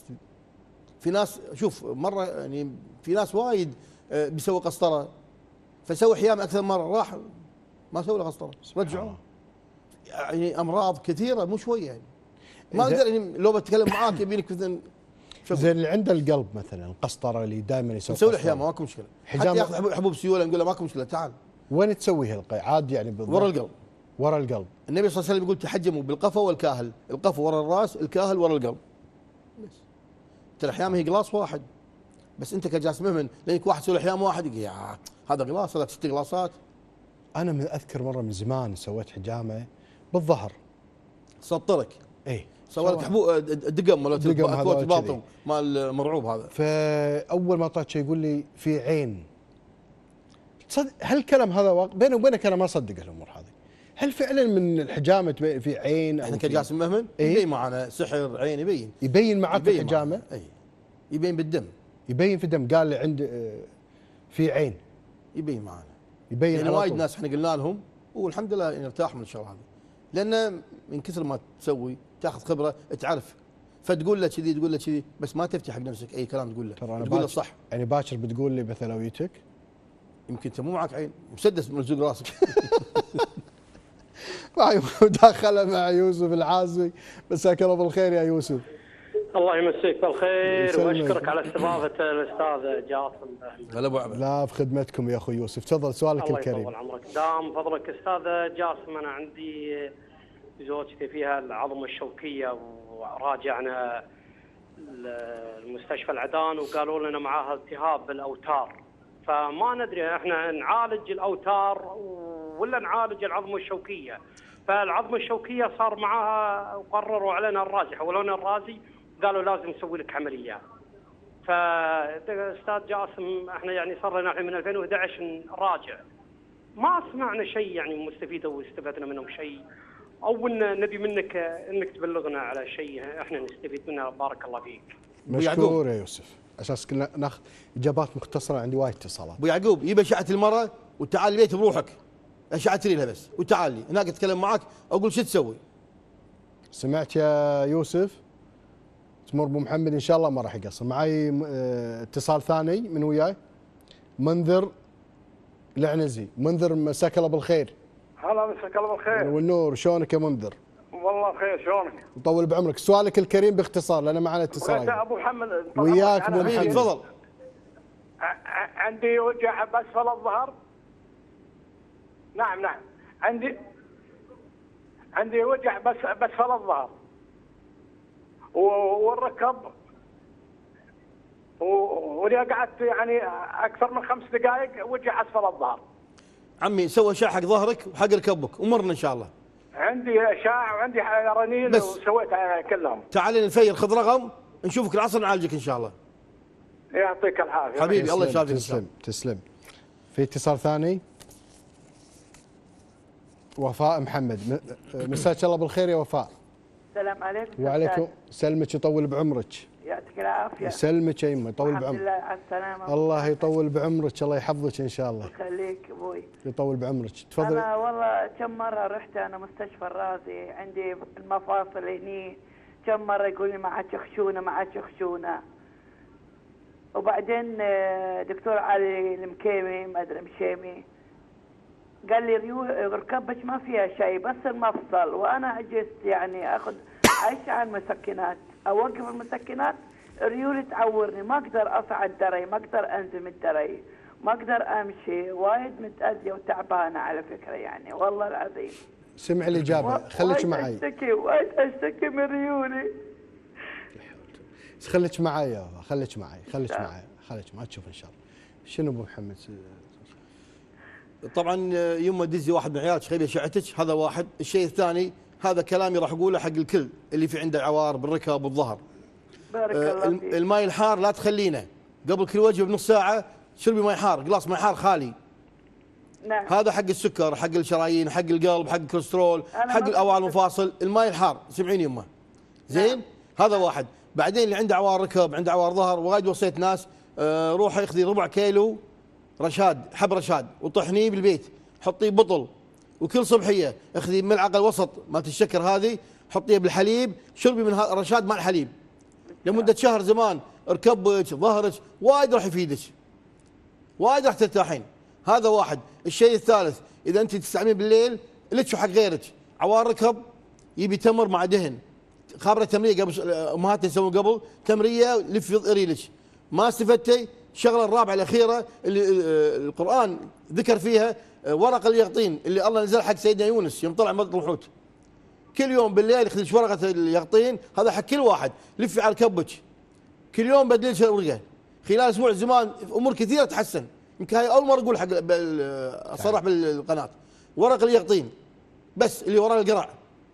في ناس شوف مره يعني في ناس وايد بيسوي قسطره، فسوي حيامه اكثر مره، راح ما سوى له قسطره، رجعوه. يعني امراض كثيره مو شويه يعني. ما اقدر يعني لو بتكلم معاك يبينك مثلا. زين اللي عنده القلب مثلا القسطره اللي دائما يسوي له حيامه ماكو مشكله. حتى ياخذ حبوب سيوله نقول له ماكو مشكله تعال. وين تسويها عادي يعني بالضبط؟ ورا القلب. ورا القلب. النبي صلى الله عليه وسلم يقول تحجموا بالقفا والكاهل، القفا ورا الراس، الكاهل ورا القلب. بس ترى الحيامه هي قلاص واحد، بس انت كجالس مهمن لانك واحد يسوي حيامه واحد يقول يا هذا قلاص، هذا 6 قلاصات. انا اذكر مره من زمان سويت حجامه بالظهر. سطرك. اي سوى لك حبوب دقم ولا كوت باطن مال مرعوب هذا. فاول ما طلعت شيء يقول لي في عين. تصدق هالكلام هذا بيني وبينك انا ما اصدق الامور هذه. هل فعلا من الحجامه في عين؟ احنا كجاسم مهمن يبين معنا سحر عين، يبين معك الحجامه؟ اي يبين بالدم، يبين في الدم. قال لي عند في عين يبين معنا، يبين يعني وايد ناس احنا قلنا لهم والحمد لله يعني ارتاحوا من الشغله هذه، لان من كثر ما تسوي تاخذ خبره تعرف، فتقول له كذي تقول له كذي، بس ما تفتي حق نفسك اي كلام تقول له، تقول له صح. يعني باكر بتقول لي مثلا ويتك يمكن انت مو معك عين، مسدس مرزوق راسك. معي مداخله مع يوسف العازي. مساك الله بالخير يا يوسف. الله يمسيك بالخير يسلمك. واشكرك على استضافه الاستاذ جاسم. هلا ابو عبد. لا، في خدمتكم يا اخوي يوسف. تفضل سؤالك الله الكريم. يطول عمرك. دام فضلك استاذ جاسم، انا عندي زوجتي فيها العظمه الشوكيه وراجعنا المستشفى العدان وقالوا لنا معاها التهاب بالاوتار، فما ندري احنا نعالج الاوتار ولا نعالج العظمه الشوكيه. فالعظمه الشوكيه صار معاها وقرروا علينا الرازي، حولوا لنا الرازي قالوا لازم نسوي لك عمليه. فاستاذ جاسم احنا يعني صار لنا من 2011 نراجع، ما سمعنا شيء يعني مستفيد او استفدنا منهم شيء، او نبي منك انك تبلغنا على شيء احنا نستفيد منه. بارك الله فيك. مشكور يا يوسف. اساس كنا ناخذ اجابات مختصره، عندي وايد اتصالات. ابو يعقوب يبى اشعه المره وتعال البيت بروحك، اشعه لها بس وتعال لي هناك اتكلم معك اقول شو تسوي. سمعت يا يوسف؟ تمر ابو محمد ان شاء الله ما راح يقصر. معي اتصال ثاني من وياي، منذر العنزي. منذر مساك الله بالخير. هلا مساك الله بالخير. والنور، شلونك يا منذر؟ والله بخير، شلونك؟ وطول بعمرك. سؤالك الكريم باختصار لان معنا اتصال. ابو محمد وياك ابو حبيبي محمد. تفضل. عندي وجع باسفل الظهر. نعم عندي وجع باسفل الظهر والركب، واذا قعدت يعني اكثر من 5 دقائق وجع اسفل الظهر. عمي سوى اشعه حق ظهرك وحق ركبك ومرنا ان شاء الله. عندي اشعه وعندي رنين وسويت كلهم. تعال نفير، خذ رقم نشوفك العصر نعالجك ان شاء الله. يعطيك العافيه حبيبي الله يشافيك. تسلم. في اتصال ثاني، وفاء محمد. مساك الله بالخير يا وفاء. السلام عليكم. وعليكم سلمك يطول بعمرك. يعطيك العافيه. يسلمك يا يمه، يطول الحمد بعمرك. لله على السلامه. الله يطول بعمرك، الله يحفظك ان شاء الله. يخليك ابوي. يطول بعمرك. تفضل. انا والله كم مره رحت انا مستشفى الرازي، عندي المفاصل هني كم مره يقول لي معك خشونه. وبعدين دكتور علي المكيمي ما ادري مشيمي قال لي ركبك ما فيها شيء بس المفصل، وانا عجزت يعني اخذ عايشه على المسكنات، اوقف المسكنات ريولي تعورني، ما اقدر اصعد دري، ما اقدر انزل الدري، ما اقدر امشي، وايد متاذيه وتعبانه على فكره يعني والله العظيم. سمع الاجابه، خليك معي. وايد اشتكي من ريولي. خليك معي يا وفاء، خليك معي تشوف ان شاء الله. شنو ابو محمد؟ طبعا يما دزي واحد من عيالك خلي اشعتك، هذا واحد. الشيء الثاني هذا كلامي راح اقوله حق الكل اللي في عنده عوار بالركب والظهر. بارك الله فيك. الماء الحار لا تخلينه قبل كل وجبه بنص ساعه، شربي ماء حار، قلاص ماء حار خالي. نعم. هذا حق السكر، حق الشرايين، حق القلب، حق الكوليسترول، حق الاوعيه المفاصل. الماء الحار سمعيني يمه زين. نعم. هذا واحد. بعدين اللي عنده عوار ركب، عنده عوار ظهر، وايد وصيت ناس روح ياخذي ربع كيلو رشاد، حب رشاد وطحنيه بالبيت، حطيه بطل، وكل صبحيه اخذي ملعقه الوسط مالت الشكر هذه حطيها بالحليب، شربي من رشاد مع الحليب لمده شهر. زمان ركبك ظهرك وايد راح يفيدك، وايد راح ترتاحين. هذا واحد. الشيء الثالث اذا انت تستعملين بالليل لك حق غيرك عوار ركب، يبي تمر مع دهن، خابره تمريه قبل امهاتنا يسوون قبل تمريه لف ريلك، ما استفدتي. الشغله الرابعه الاخيره اللي القران ذكر فيها ورق اليقطين اللي الله نزل حق سيدنا يونس يوم طلع من بطن الحوت. كل يوم بالليل يخرج ورقه اليقطين، هذا حق كل واحد، لفي على كبك كل يوم بدلش الورقه. خلال اسبوع زمان امور كثيره تحسن. يمكن هاي اول مره اقول حق اصرح بالقناه. ورق اليقطين بس اللي وراه القرع.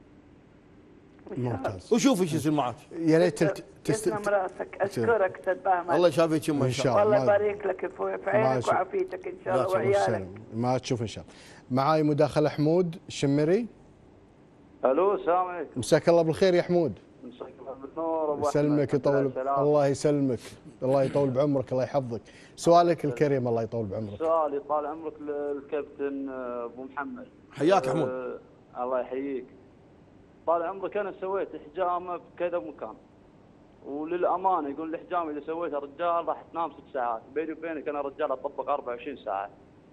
ممتاز. وشوفي شو يصير معك. يا ريت تسلم راسك. اشكرك استاذ بهمن. الله يشافيك يمه ان شاء الله. والله يبارك لك في عينك وعافيتك ان شاء الله وعيالك. ما تشوف ان شاء الله. معاي مداخله حمود الشمري. الو السلام عليكم. مساك الله بالخير يا حمود. مساك الله بالنور. يسلمك يطول. الله يسلمك، الله يطول بعمرك، الله يحفظك. سؤالك الكريم الله يطول بعمرك. سؤالي طال عمرك للكابتن ابو محمد. حياك حمود. الله يحييك. طال عمرك انا سويت حجامه بكذا مكان، وللامانه يقول الحجامه اذا سويتها رجال راح تنام 6 ساعات، بيني وبينك انا رجال اطبق 24 ساعه.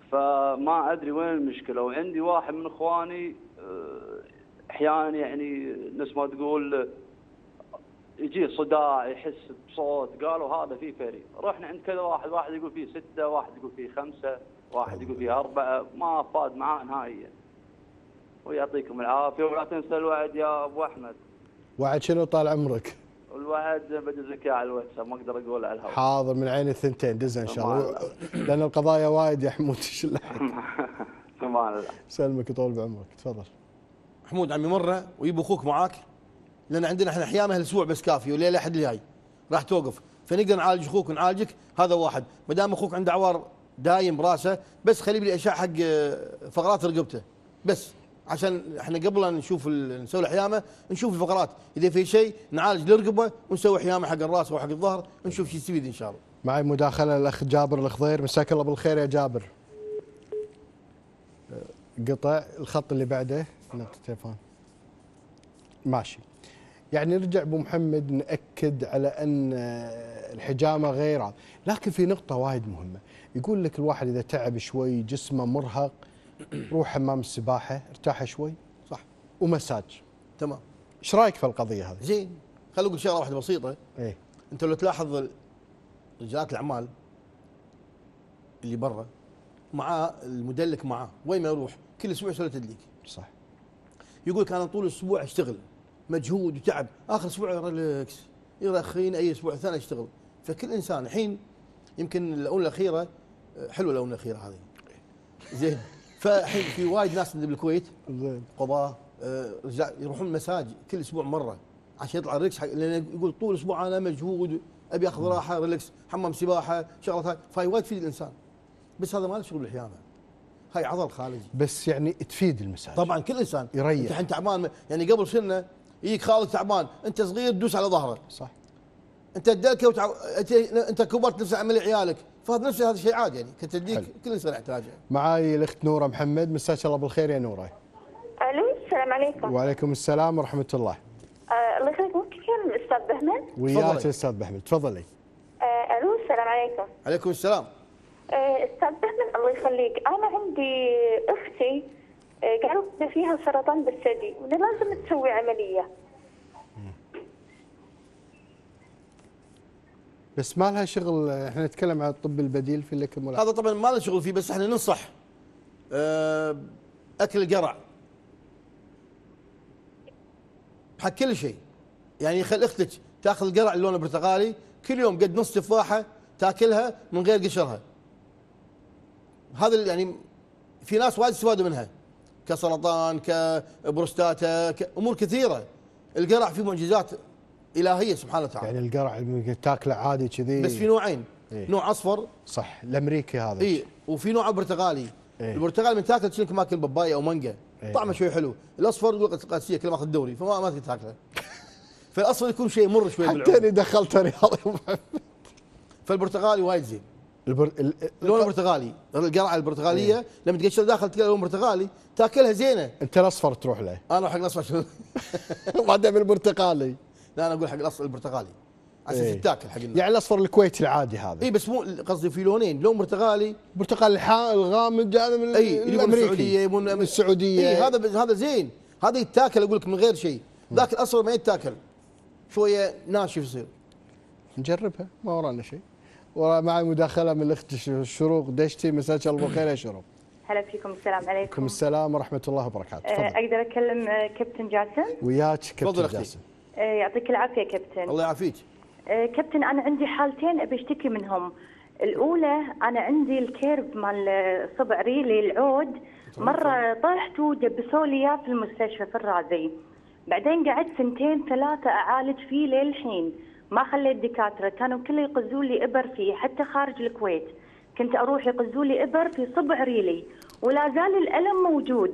فما ادري وين المشكله. وعندي واحد من اخواني احيانا يعني نفس ما تقول يجي صداع، يحس بصوت، قالوا هذا فيه فري. رحنا عند كذا واحد يقول فيه 6، واحد يقول فيه 5، واحد يقول فيه 4، ما فاد معاه نهائيا. ويعطيكم العافيه، ولا تنسى الوعد يا ابو احمد. وعد شنو طال عمرك؟ الوعد بدز لك اياه على الواتساب، ما اقدر اقول على الهواء. حاضر، من عين الثنتين دزها ان شاء الله، لان القضايا وايد يا حمود. سبحان الله. سلمك يطول بعمرك، تفضل. حمود عمي مره ويجيب اخوك معاك، لان عندنا احنا احيانا هالاسبوع بس كافي، وليله احد الجاي راح توقف، فنقدر نعالج اخوك ونعالجك. هذا واحد، ما دام اخوك عنده عوار دايم براسه، بس خليه بالاشعه حق فقرات رقبته بس، عشان احنا قبل لا نشوف نسوي الحيامه نشوف الفقرات، اذا في شيء نعالج الرقبه ونسوي حيامه حق الراس او حق الظهر، نشوف شو يستفيد ان شاء الله. معي مداخله الاخ جابر الخضير، مساك الله بالخير يا جابر. قطع الخط اللي بعده نقطة التليفون. ماشي. يعني نرجع ابو محمد ناكد على ان الحجامه غير، لكن في نقطه وايد مهمه، يقول لك الواحد اذا تعب شوي جسمه مرهق روح حمام السباحه ارتاح شوي، صح، ومساج. تمام. ايش رايك في القضيه هذه؟ زين، خليني اقول شغله واحده بسيطه. ايه، انت لو تلاحظ رجالات الاعمال اللي برا معاه المدلك معاه، وين ما يروح كل اسبوع يسوي تدليك. صح. يقول لك انا طول الاسبوع اشتغل مجهود وتعب، اخر اسبوع ريلاكس، يرخين اي اسبوع ثاني اشتغل. فكل انسان الحين يمكن الاونه الاخيره حلوه، الاونه الاخيره هذه زين. فالحين في وايد ناس بالكويت زين قضاه رجال يروحون مساج كل اسبوع مره عشان يطلع ريلاكس، لان يقول طول الاسبوع انا مجهود ابي اخذ راحه ريلاكس، حمام سباحه شغلات هاي، فهي وايد تفيد الانسان. بس هذا ما له شغل الحيامه، هاي عضل خارجي. بس يعني تفيد المساج طبعا كل انسان يريح. انت الحين تعبان، يعني قبل سنه يجيك خالك تعبان، انت صغير دوس على ظهره، صح. انت الدلكه انت كبرت نفس عمل عيالك، فهذا نفس هذا شيء عادي يعني، كنت تديك كل انسان يحتاجه. معاي الاخت نوره محمد، مساك الله بالخير يا نوره. الو، السلام عليكم. وعليكم السلام ورحمه الله. الله يخليك، ممكن كلمه الاستاذ بهمن؟ وياك الاستاذ بهمن، تفضلي. الو، السلام عليكم. عليكم السلام. استاذ بهمن الله يخليك، انا عندي اختي قالوا فيها سرطان بالثدي ولازم تسوي عمليه. بس ما لها شغل، احنا نتكلم عن الطب البديل في لكم ولا هذا طبعا ما له شغل فيه، بس احنا ننصح اكل القرع حق كل شيء. يعني خل اختك تاخذ القرع اللون البرتقالي كل يوم قد نص تفاحه تاكلها من غير قشرها. هذا يعني في ناس وايد استفادوا منها كسرطان، كبروستاتا، امور كثيره. القرع فيه معجزات الهيه سبحانه وتعالى. يعني القرع ممكن تاكله عادي كذي، بس في نوعين. إيه؟ نوع اصفر، صح، الامريكي هذا. اي، وفي نوع برتقالي. إيه؟ البرتقالي من تاكل تشيلك ماكل بابايا او مانجا، إيه؟ طعمه شوي حلو. الاصفر يقول قاسيه كل ما اخذ الدوري، فما تقدر تاكله. فالاصفر يكون شيء مر شوي بالعمر. حتى اني دخلت رياضي. فالبرتقالي وايد زين. اللون البرتقالي، القرعه البرتقاليه إيه؟ لما تقشر داخل تلقى لون برتقالي تاكلها زينه. انت الاصفر تروح له؟ انا اروح حق الاصفر. بعدين بالبرتقالي. لا انا اقول حق الاصفر البرتقالي عشان إيه؟ تتاكل حق الناس. يعني الاصفر الكويتي العادي هذا. اي بس مو قصدي، في لونين، لون برتقالي، برتقال الغامق هذا من الامريكي، من السعوديه. اي هذا زين، هذا يتاكل اقول لك من غير شيء. ذاك الاصفر ما يتاكل، شويه ناشف يصير. نجربها ما ورانا شيء. ومعي مداخله من الاخت شروق دشتي، مساك الله بالخير يا شروق. هلا فيكم، السلام عليكم. وعليكم السلام ورحمه الله وبركاته. تفضل. اقدر اكلم كابتن جاسم؟ وياك كابتن جاسم. يعطيك العافيه كابتن. الله يعافيك. كابتن انا عندي حالتين ابي اشتكي منهم. الاولى انا عندي الكيرف مال صبع ريلي العود، مره طحت ودبسوا لي اياه في المستشفى في الرازي. بعدين قعدت 2 3 اعالج فيه للحين، ما خليت دكاتره، كانوا كله يقزوا لي ابر فيه، حتى خارج الكويت كنت اروح يقزوا لي ابر في صبع ريلي، ولا زال الالم موجود.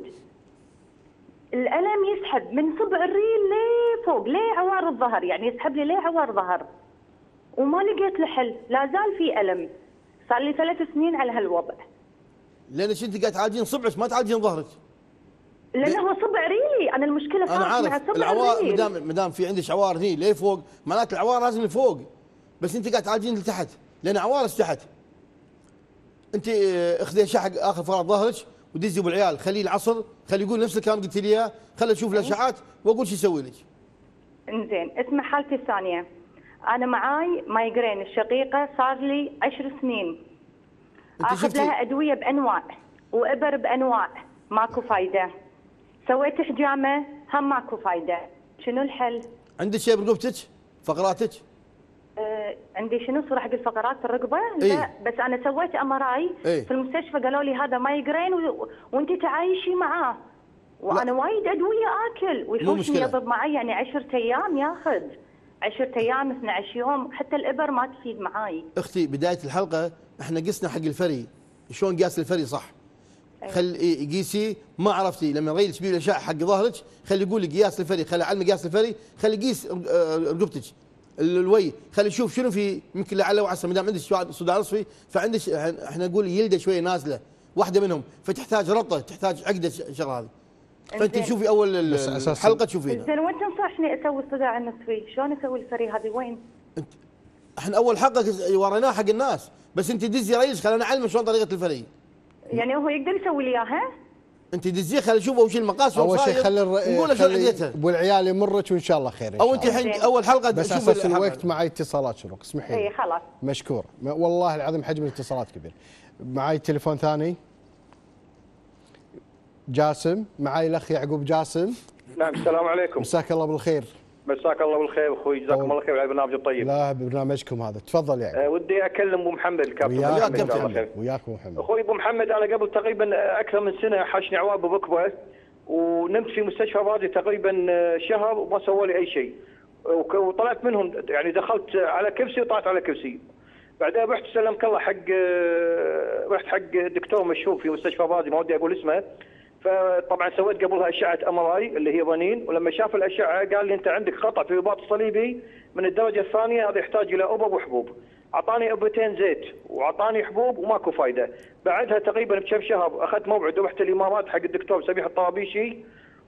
الالم يسحب من صبع الريل لفوق لعوار الظهر، يعني يسحب لي لعوار ظهر، وما لقيت له حل، لا زال في الم. صار لي 3 سنين على هالوضع. لانك انت قاعد تعالجين صبعك ما تعالجين ظهرك. لانه هو صبع ريلي، انا المشكله انا عارف مع صبع العوار، الريل. ما دام في عندك عوار هني لفوق، معناته العوار لازم لفوق، بس انت قاعد تعالجين لتحت، لان عوارك تحت. انت اخذي اشعه حق اخر فقرات ظهرك ودزي ابو العيال، خليه العصر، خليه يقول نفس الكلام قلت لي اياه، خليه يشوف الاشعات واقول شو اسوي لك. انزين اسمع حالتي الثانيه. انا معاي مايجرين الشقيقه صار لي 10 سنين. اخذ لها ادويه بانواع وابر بانواع ماكو فايده. سويت حجامه هم ماكو فايده. شنو الحل؟ عندك شيء برقبتك؟ فقراتك؟ عندي شنو صراحه الفقرات في الرقبه؟ إيه؟ لا بس انا سويت MRI إيه؟ في المستشفى قالوا لي هذا مايجرين وانت تعايشي معاه. وانا وايد ادويه اكل ويحوشني يضرب معي يعني 10 ايام ياخذ 10 ايام 12 يوم حتى الابر ما تفيد معاي. اختي بدايه الحلقه احنا قسنا حق الفري، شلون قاس الفري صح؟ خل قيسي ما عرفتي لما الرجل تبي له اشعه حق ظهرك خلي يقول لك قياس الفري، خلي علم قياس الفري، خلي يقيس رقبتك الوي، خلي يشوف شنو في يمكن لعل وعسى ما دام عندك صداع نصفي فعندك احنا نقول يلده شويه نازله واحده منهم فتحتاج ربطه تحتاج عقده الشغله هذه. فانت شوفي اول الحلقه تشوفينها. زين وين تنصحني اسوي الصداع النصفي؟ شلون اسوي الفري هذه وين؟ احنا اول حلقه وريناها حق الناس بس انت دزي ريش خلينا نعلمه شلون طريقه الفري. يعني هو يقدر يسوي لي اياها؟ انت دزيه خلي نشوف اول شيء المقاس اول شيء خلي ابو العيال يمرك وان شاء الله خير. او انت الحين اول حلقه بس اساس الوقت معي اتصالات شروق اسمحي لي. اي خلاص مشكور والله العظيم حجم الاتصالات كبير. معي تليفون ثاني. جاسم معي الاخ يعقوب جاسم. نعم السلام عليكم. مساك الله بالخير. مساك الله بالخير اخوي جزاكم الله خير على البرنامج الطيب. لا برنامجكم هذا تفضل يعقوب. ودي اكلم ابو محمد الكابتن. وياك ابو محمد. اخوي ابو محمد انا قبل تقريبا اكثر من سنه حاشني عواب بركبه ونمت في مستشفى بادي تقريبا شهر وما سووا لي اي شيء وطلعت منهم يعني دخلت على كرسي وطلعت على كرسي. بعدها رحت سلمك الله رحت حق دكتور مشهور في مستشفى بادي ما ودي اقول اسمه. فطبعا سويت قبلها اشعه MRI اللي هي رنين ولما شاف الاشعه قال لي انت عندك خطا في الرباط الصليبي من الدرجه الثانيه هذا يحتاج الى ابر وحبوب. اعطاني ابرتين زيت واعطاني حبوب وماكو فايده. بعدها تقريبا بكم شهر اخذت موعد ورحت الامارات حق الدكتور سميح الطرابيشي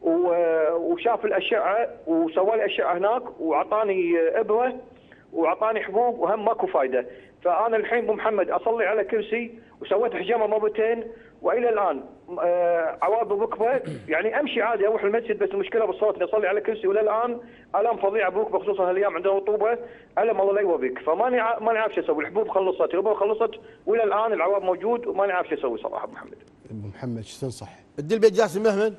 وشاف الاشعه وسوى لي اشعه هناك واعطاني ابره واعطاني حبوب وهم ماكو فايده. فانا الحين ابو محمد اصلي على كرسي وسويت حجامه مرتين والى الان عواب الركبه يعني امشي عادي اروح المسجد بس المشكله بالصوت اني اصلي على كرسي والى الان الام فظيعه بالركبه خصوصا هالايام عندنا رطوبه الم الله لا يوفقك. فماني عارف شو اسوي. الحبوب خلصت الابر خلصت والى الان العواب موجود وماني عارف شو اسوي صراحه ابو محمد. ابو محمد شو تنصح؟ ادي البيت جاسم بهمن.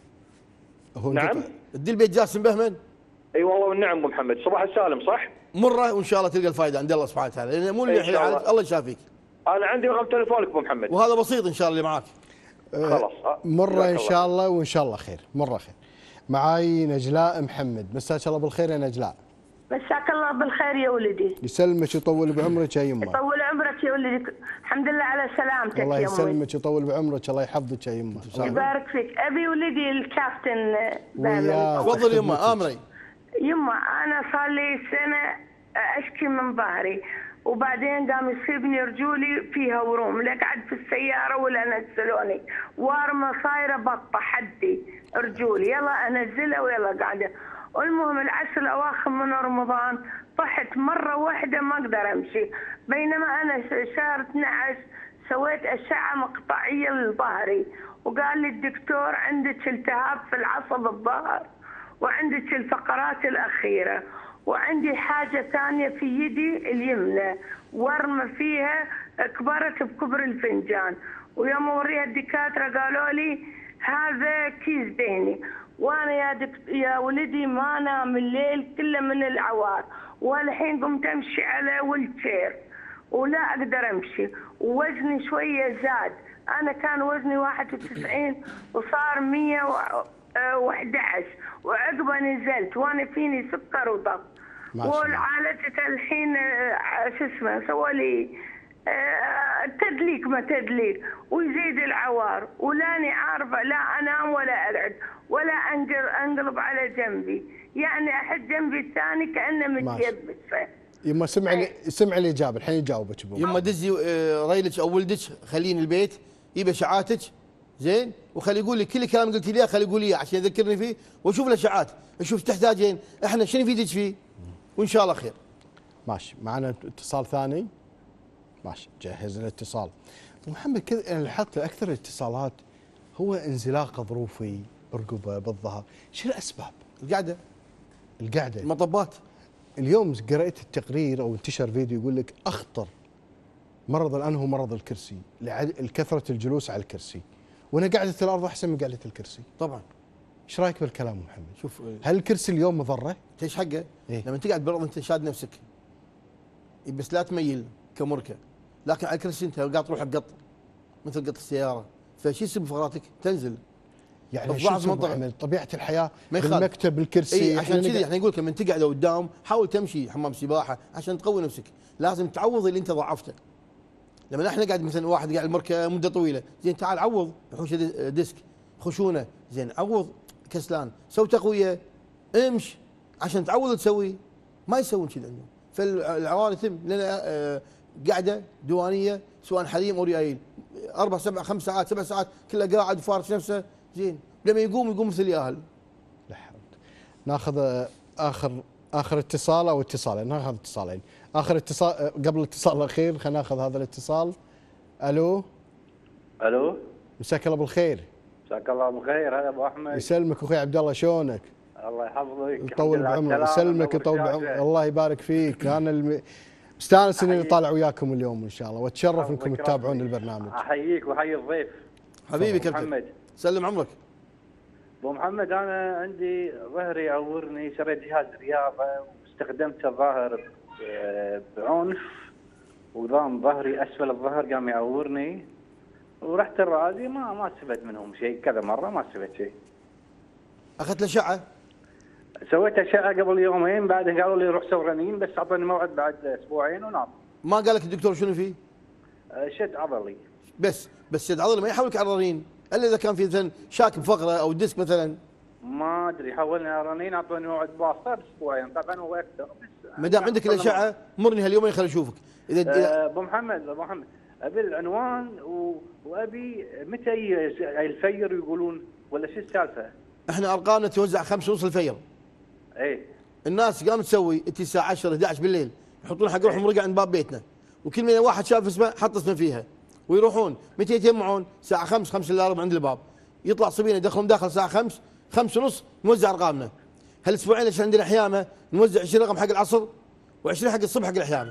نعم ادي البيت جاسم بهمن. اي والله والنعم ابو محمد. صباح السالم صح؟ مره وان شاء الله تلقى الفائده عند الله سبحانه وتعالى لان مو اللي الله يشافيك. انا عندي رقم تليفونك ابو محمد وهذا بسيط ان شاء الله اللي معاك. خلاص مره ان شاء الله وان شاء الله خير مره خير. معاي نجلاء محمد. مساك الله بالخير يا نجلاء. مساك الله بالخير يا ولدي. يسلمك ويطول بعمرك يا يمه. يطول عمرك يا ولدي. الحمد لله على سلامتك يا الله امي. يسلمك ويطول بعمرك الله يحفظك يا يمه. يبارك فيك. ابي ولدي الكابتن تفضل يمه امري. يمه انا صار لي سنه اشكي من ظهري وبعدين قام يصيبني رجولي فيها ورم لا قاعد في السياره ولا نزلوني وارمه صايره بطه حدي رجولي يلا انزلها ويلا قاعده. والمهم العشر الاواخر من رمضان طحت مره واحده ما اقدر امشي بينما انا شهر 12 سويت اشعه مقطعيه لظهري وقال لي الدكتور عندك التهاب في العصب الظهر وعندك الفقرات الاخيره وعندي حاجة ثانية في يدي اليمنى ورمة فيها كبرت بكبر الفنجان ويوم اوريها الدكاترة قالوا لي هذا كيس دهني وانا يا ولدي ما انام الليل كله من العوار والحين قمت امشي على ويلتشير ولا اقدر امشي ووزني شوية زاد. انا كان وزني 91 وصار 111 وعقبه نزلت وانا فيني سكر وضغط وعالجت الحين شو اسمه سوى لي تدليك ما تدليك ويزيد العوار ولاني عارفه لا انام ولا اقعد ولا انقلب على جنبي يعني احد جنبي الثاني كانه متيبس. يما سمع الاجابه الحين يجاوبك ابوك. يما دزي ريلك او ولدك خليني البيت يبى اشعاعاتك زين وخلي يقول لي كل كلام قلت لي خلي يقول لي عشان يذكرني فيه واشوف الاشعاعات اشوف تحتاجين احنا شنو نفيدك فيه وان شاء الله خير. ماشي معنا اتصال ثاني. ماشي جهز الاتصال. محمد كذا انا لاحظت اكثر الاتصالات هو انزلاق ظروفي برقبه بالظهر، شو الاسباب؟ القعده المطبات. اليوم قرأت التقرير او انتشر فيديو يقول لك اخطر مرض الان هو مرض الكرسي، لكثره الجلوس على الكرسي، وانا قعده الارض احسن من قعده الكرسي. طبعا. ايش رايك بالكلام محمد؟ شوف، هل الكرسي اليوم مضره؟ ايش حقه؟ إيه؟ لما تقعد بالارض انت شاد نفسك، بس لا تميل كمركب، لكن على الكرسي انت قاعد تروح قط مثل قط السياره، فشو يصير بفقراتك؟ تنزل. يعني شو محمد طبيعه الحياه بالمكتب الكرسي. إيه عشان كذي احنا نقول لك لما تقعد قدام حاول تمشي حمام سباحه عشان تقوي نفسك، لازم تعوض اللي انت ضعفته. لما احنا نقعد مثلا واحد قاعد المركب مده طويله، زين تعال عوض بحوش ديسك، خشونه، زين عوض كسلان، سوي تقويه، امش عشان تعوض تسوي، ما يسوون كذا عندهم. فالعوار يتم لنا قاعده دوانيه سواء حريم او ريايل 4 7 5 ساعات 7 ساعات كله قاعد وفارش نفسه، زين لما يقوم مثل الياهل. ناخذ اخر اتصال او اتصالين، ناخذ اتصالين. اخر اتصال قبل الاتصال الاخير خلينا ناخذ هذا الاتصال. الو مساك الله بالخير. مساك الله بالخير. هلا ابو احمد. يسلمك اخوي عبد الله، شلونك؟ الله يحفظك. يطول بعمرك. يسلمك يطول بعمرك. الله يبارك فيك. انا مستانس اني طالع وياكم اليوم ان شاء الله، واتشرف انكم تتابعون البرنامج. احييك واحيي الضيف حبيبي كابتن محمد. سلم عمرك. ابو محمد انا عندي ظهري يعورني، شريت جهاز رياضه واستخدمت الظاهر بعنف، وضام ظهري اسفل الظهر قام يعورني، ورحت الرادي ما استفدت منهم شيء، كذا مره ما استفدت شيء. اخذت اشعه؟ سويت اشعه قبل يومين، بعدها قالوا لي روح سوي رنين، بس اعطوني موعد بعد اسبوعين وناط. ما قال لك الدكتور شنو فيه؟ شد عضلي. بس شد عضلي ما يحولك على الرنين الا اذا كان في مثلا شاك بفقره او ديسك مثلا. ما ادري، حولني على رنين، اعطوني موعد باسطه باسبوعين، طبعا هو اكثر. ما دام عندك الاشعه مرني هاليومين خليني اشوفك. اذا ابو محمد ابي العنوان وابي متى الفير يقولون ولا شو السالفه؟ احنا ارقامنا توزع 5 ونص الفير. اي الناس قامت تسوي انت الساعه 10 11 بالليل يحطون حق روحهم رقع عند باب بيتنا، وكل ما واحد شاف اسمه حط اسمه فيها، ويروحون متى يتجمعون؟ الساعه 5 الا ربع عند الباب، يطلع صبينا يدخلون داخل الساعه 5 ونص نوزع ارقامنا. هالاسبوعين عشان عندنا حيامه نوزع 20 رقم حق العصر و20 حق الصبح حق الحيامه.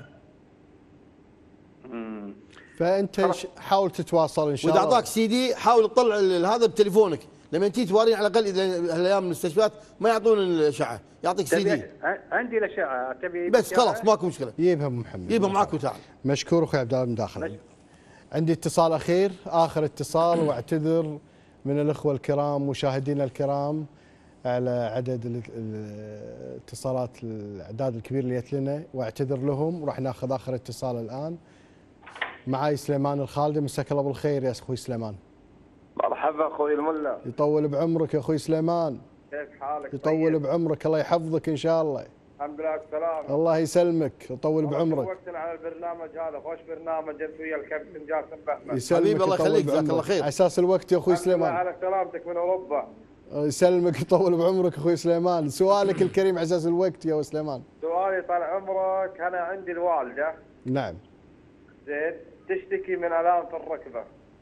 فانت حاول تتواصل ان شاء الله. واذا اعطاك سي دي حاول تطلع هذا بتليفونك، لما تيجي توارين على الاقل اذا هالايام المستشفيات ما يعطون الاشعه، يعطيك سي دي. عندي الاشعه تبي بس خلاص ماكو مشكله. جيبها محمد، جيبها معك وتعال. مشكور اخوي عبد الله المداخله. عندي اتصال اخير، اخر اتصال، واعتذر من الاخوه الكرام مشاهدينا الكرام على عدد الاتصالات الاعداد الكبير اللي جت لنا، واعتذر لهم. وراح ناخذ اخر اتصال الان. معاي سليمان الخالدي، مساك الله بالخير يا اخوي سليمان. مرحبا اخوي الملا. يطول بعمرك يا اخوي سليمان. كيف حالك؟ يطول طيب. بعمرك، الله يحفظك ان شاء الله. الحمد لله السلامة. الله يسلمك، يطول بعمرك. وقتنا على البرنامج هذا، خوش برنامج انت ويا الكابتن جاسم بحمد. يسلمك الله يخليك، جزاك الله خير. على اساس الوقت يا اخوي سليمان. على سلامتك من اوروبا. يسلمك يطول بعمرك اخوي سليمان. سؤالك الكريم على اساس الوقت يا سليمان. سؤالي طال عمرك، انا عندي الوالده. نعم. زين، تشتكي من الام في الركبه.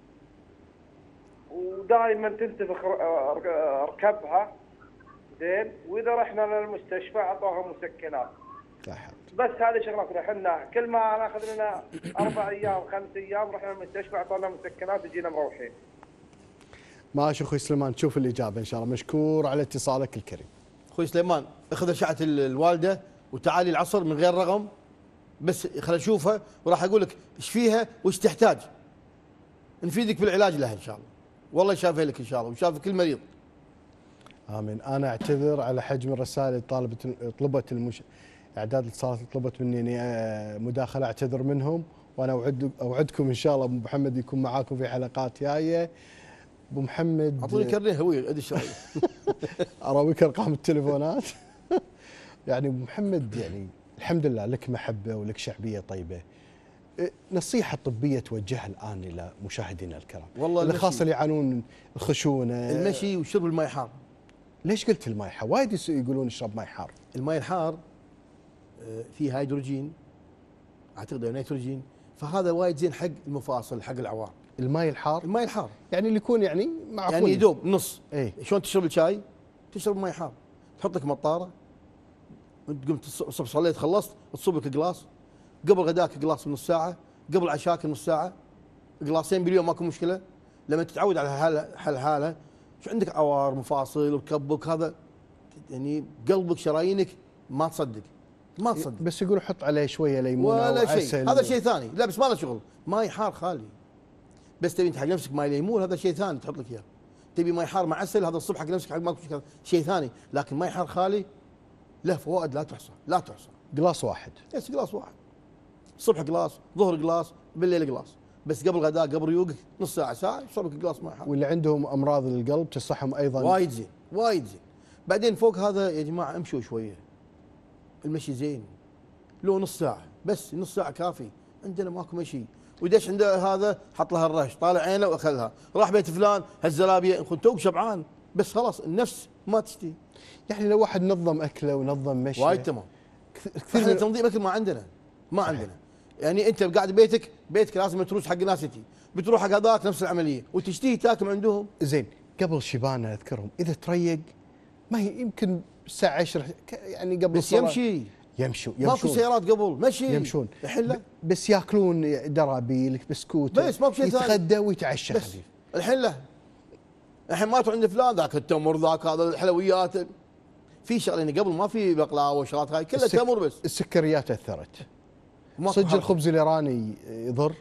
ودائما تنتفخ ركبها. زين، واذا رحنا للمستشفى اعطوها مسكنات. بس هذه شغلتنا احنا، كل ما ناخذ لنا 4 ايام 5 ايام رحنا للمستشفى اعطونا مسكنات وجينا مروحين. ماشي اخوي سليمان، تشوف الاجابه ان شاء الله. مشكور على اتصالك الكريم. اخوي سليمان، اخذ اشعه الوالده وتعالي العصر من غير رقم، بس خل اشوفها وراح اقول لك ايش فيها وايش تحتاج. نفيدك بالعلاج لها ان شاء الله. والله يشافي لك ان شاء الله ويشافي كل مريض. امين. انا اعتذر على حجم الرسائل اللي طلبت اعداد الاتصالات اللي طلبت مني مداخله، اعتذر منهم، وانا اوعدكم ان شاء الله ابو محمد يكون معاكم في حلقات جايه. ابو محمد اعطوني كرنيه هويه ادري شوي. اراويك ارقام التليفونات. يعني ابو محمد، يعني الحمد لله لك محبه ولك شعبيه طيبه. نصيحه طبيه توجهها الان الى مشاهدينا الكرام، والله اللي خاصه اللي يعانون من الخشونه. المشي وشرب الماء حار. ليش قلت الماء حار؟ وايد يقولون اشرب ماء حار. الماء الحار فيه هيدروجين، اعتقد نيتروجين، فهذا وايد زين حق المفاصل حق العوار. الماي الحار؟ الماي الحار يعني اللي يكون يعني معقول، يعني يدوب نص. اي شلون تشرب الشاي؟ تشرب ماي حار، تحط لك مطاره، تقوم الصبح صليت خلصت تصب لك قلاص، قبل غداك قلاص بنص ساعه، قبل عشاك نص ساعه، قلاصين باليوم ماكو مشكله. لما تتعود على هالحاله شو عندك عوار مفاصل وكبك هذا، يعني قلبك شرايينك ما تصدق ما تصدق. بس يقولوا حط عليه شويه ليمون ولا شيء، هذا شيء ثاني. لا بس ما له شغل. ماي حار خالي، بس تبي انت حق نفسك ماي ليمون هذا شيء ثاني تحط لك اياه. تبي ماي حار مع عسل هذا الصبح حق نفسك حق ماكو شيء ثاني. لكن ماي حار خالي له فوائد لا تحصى لا تحصى. قلاص واحد، بس قلاص واحد، الصبح قلاص، ظهر قلاص، بالليل قلاص، بس قبل غداء قبل ريوقك نص ساعه ساعه يشرب لك قلاص ماي حار. واللي عندهم امراض القلب تنصحهم ايضا وايد زين وايد زين. بعدين فوق هذا يا جماعه امشوا شويه، المشي زين لو نص ساعه، بس نص ساعه كافي. عندنا ماكو مشي، ودش عنده هذا حط لها الرش طالع عينه واخذها، راح بيت فلان هالزلابيه كنت توك شبعان بس خلاص النفس ما تشتي. يعني لو واحد نظم اكله ونظم مشي وايد تمام. كثير تنظيم اكل ما عندنا ما عندنا. يعني انت قاعد بيتك لازم تروح حق الناس تجي، بتروح حق هذاك نفس العمليه وتشتهي تاكل عندهم. زين قبل شبانه اذكرهم اذا تريق ما هي يمكن الساعه 10 يعني قبل بس يمشون ماكو سيارات قبل مشي يمشون الحين لا، بس ياكلون درابيل بسكوت بس ماكو شيء ثاني، يتغدى ويتعشى خفيف. الحين لا، الحين ما تروح عند فلان ذاك التمر ذاك هذا الحلويات في شغلين قبل ما في بقلاوه وشغلات هاي كلها تمر بس. السكريات اثرت صدق. الخبز الايراني يضر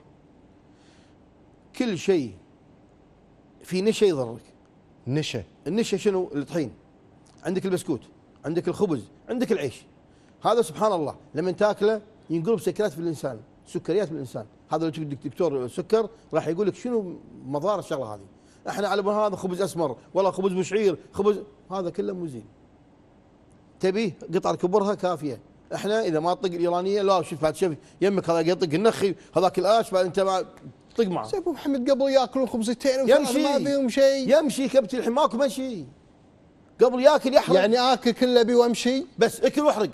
كل شيء في نشا يضرك. النشا شنو؟ الطحين، عندك البسكوت، عندك الخبز، عندك العيش. هذا سبحان الله لما تاكله ينقلب سكريات في الانسان، سكريات في الانسان. هذا لو تجيب دكتور سكر راح يقول لك شنو مضار الشغله هذه. احنا على هذا خبز اسمر ولا خبز بشعير خبز، هذا كله مو زين. تبيه قطعه كبرها كافيه. احنا اذا ما تطق الايرانيه لا شوف بعد شوف يمك هذا يطق النخي هذاك الاش بعد انت ما طق معه. ابو محمد قبل ياكلون خبزتين وثلاث ما فيهم شيء. يمشي كبتي الحين ماكو مشي. قبل ياكل يحرق. يعني اكل كله ابي وامشي بس اكل واحرق.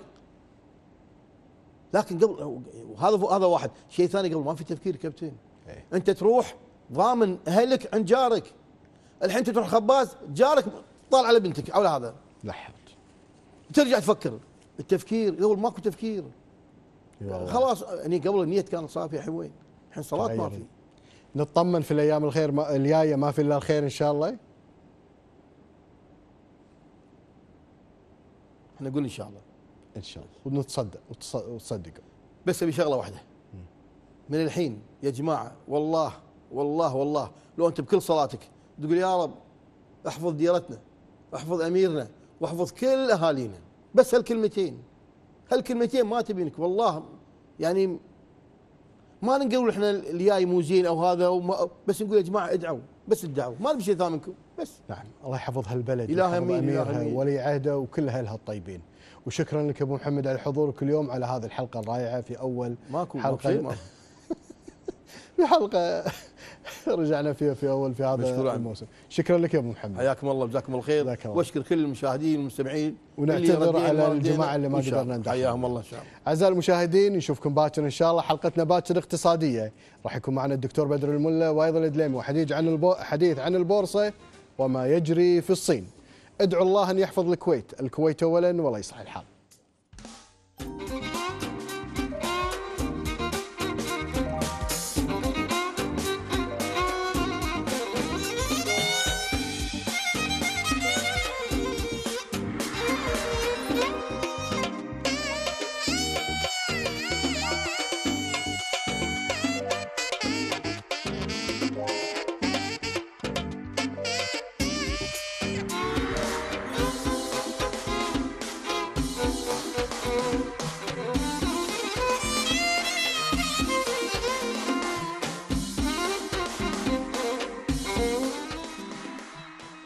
لكن قبل هذا واحد شيء ثاني قبل ما في تفكير كابتن. انت تروح ضامن اهلك عند جارك. الحين تروح خباز جارك طالع على بنتك على هذا لحظ ترجع تفكر. التفكير قبل ماكو تفكير خلاص. يعني قبل النية كانت صافية. الحين وين؟ الحين صلاة ما في. نطمن في الايام الخير الجايه ما في الا الخير ان شاء الله. احنا نقول ان شاء الله ان شاء الله ونتصدق وتصدقوا. بس ابي شغله واحده من الحين يا جماعه، والله والله والله لو انت بكل صلاتك تقول يا رب احفظ ديرتنا، احفظ اميرنا، واحفظ كل اهالينا، بس هالكلمتين ما تبينك والله. يعني ما نقول احنا الجاي مو زين او هذا بس نقول يا جماعه ادعوا، بس ادعوا ما نبي شيء ثاني منكم بس. نعم الله يحفظ هالبلد، إله يحفظ أمين اميرها وولي عهده وكل اهلها الطيبين. وشكرا لك ابو محمد على حضورك اليوم على هذه الحلقه الرائعه في اول حلقه في حلقه رجعنا فيها في هذا الموسم. شكرا لك يا ابو محمد. حياكم الله وجزاكم الله خير. واشكر كل المشاهدين والمستمعين ونعتذر على الجماعه اللي ما قدرنا ندخل. حياهم الله ان شاء الله. اعزائي المشاهدين نشوفكم باكر ان شاء الله. حلقتنا باكر اقتصاديه راح يكون معنا الدكتور بدر الملا وايضا الدليمي وحديث عن البورصه وما يجري في الصين. ادعوا الله ان يحفظ الكويت اولا والله يصلح الحال.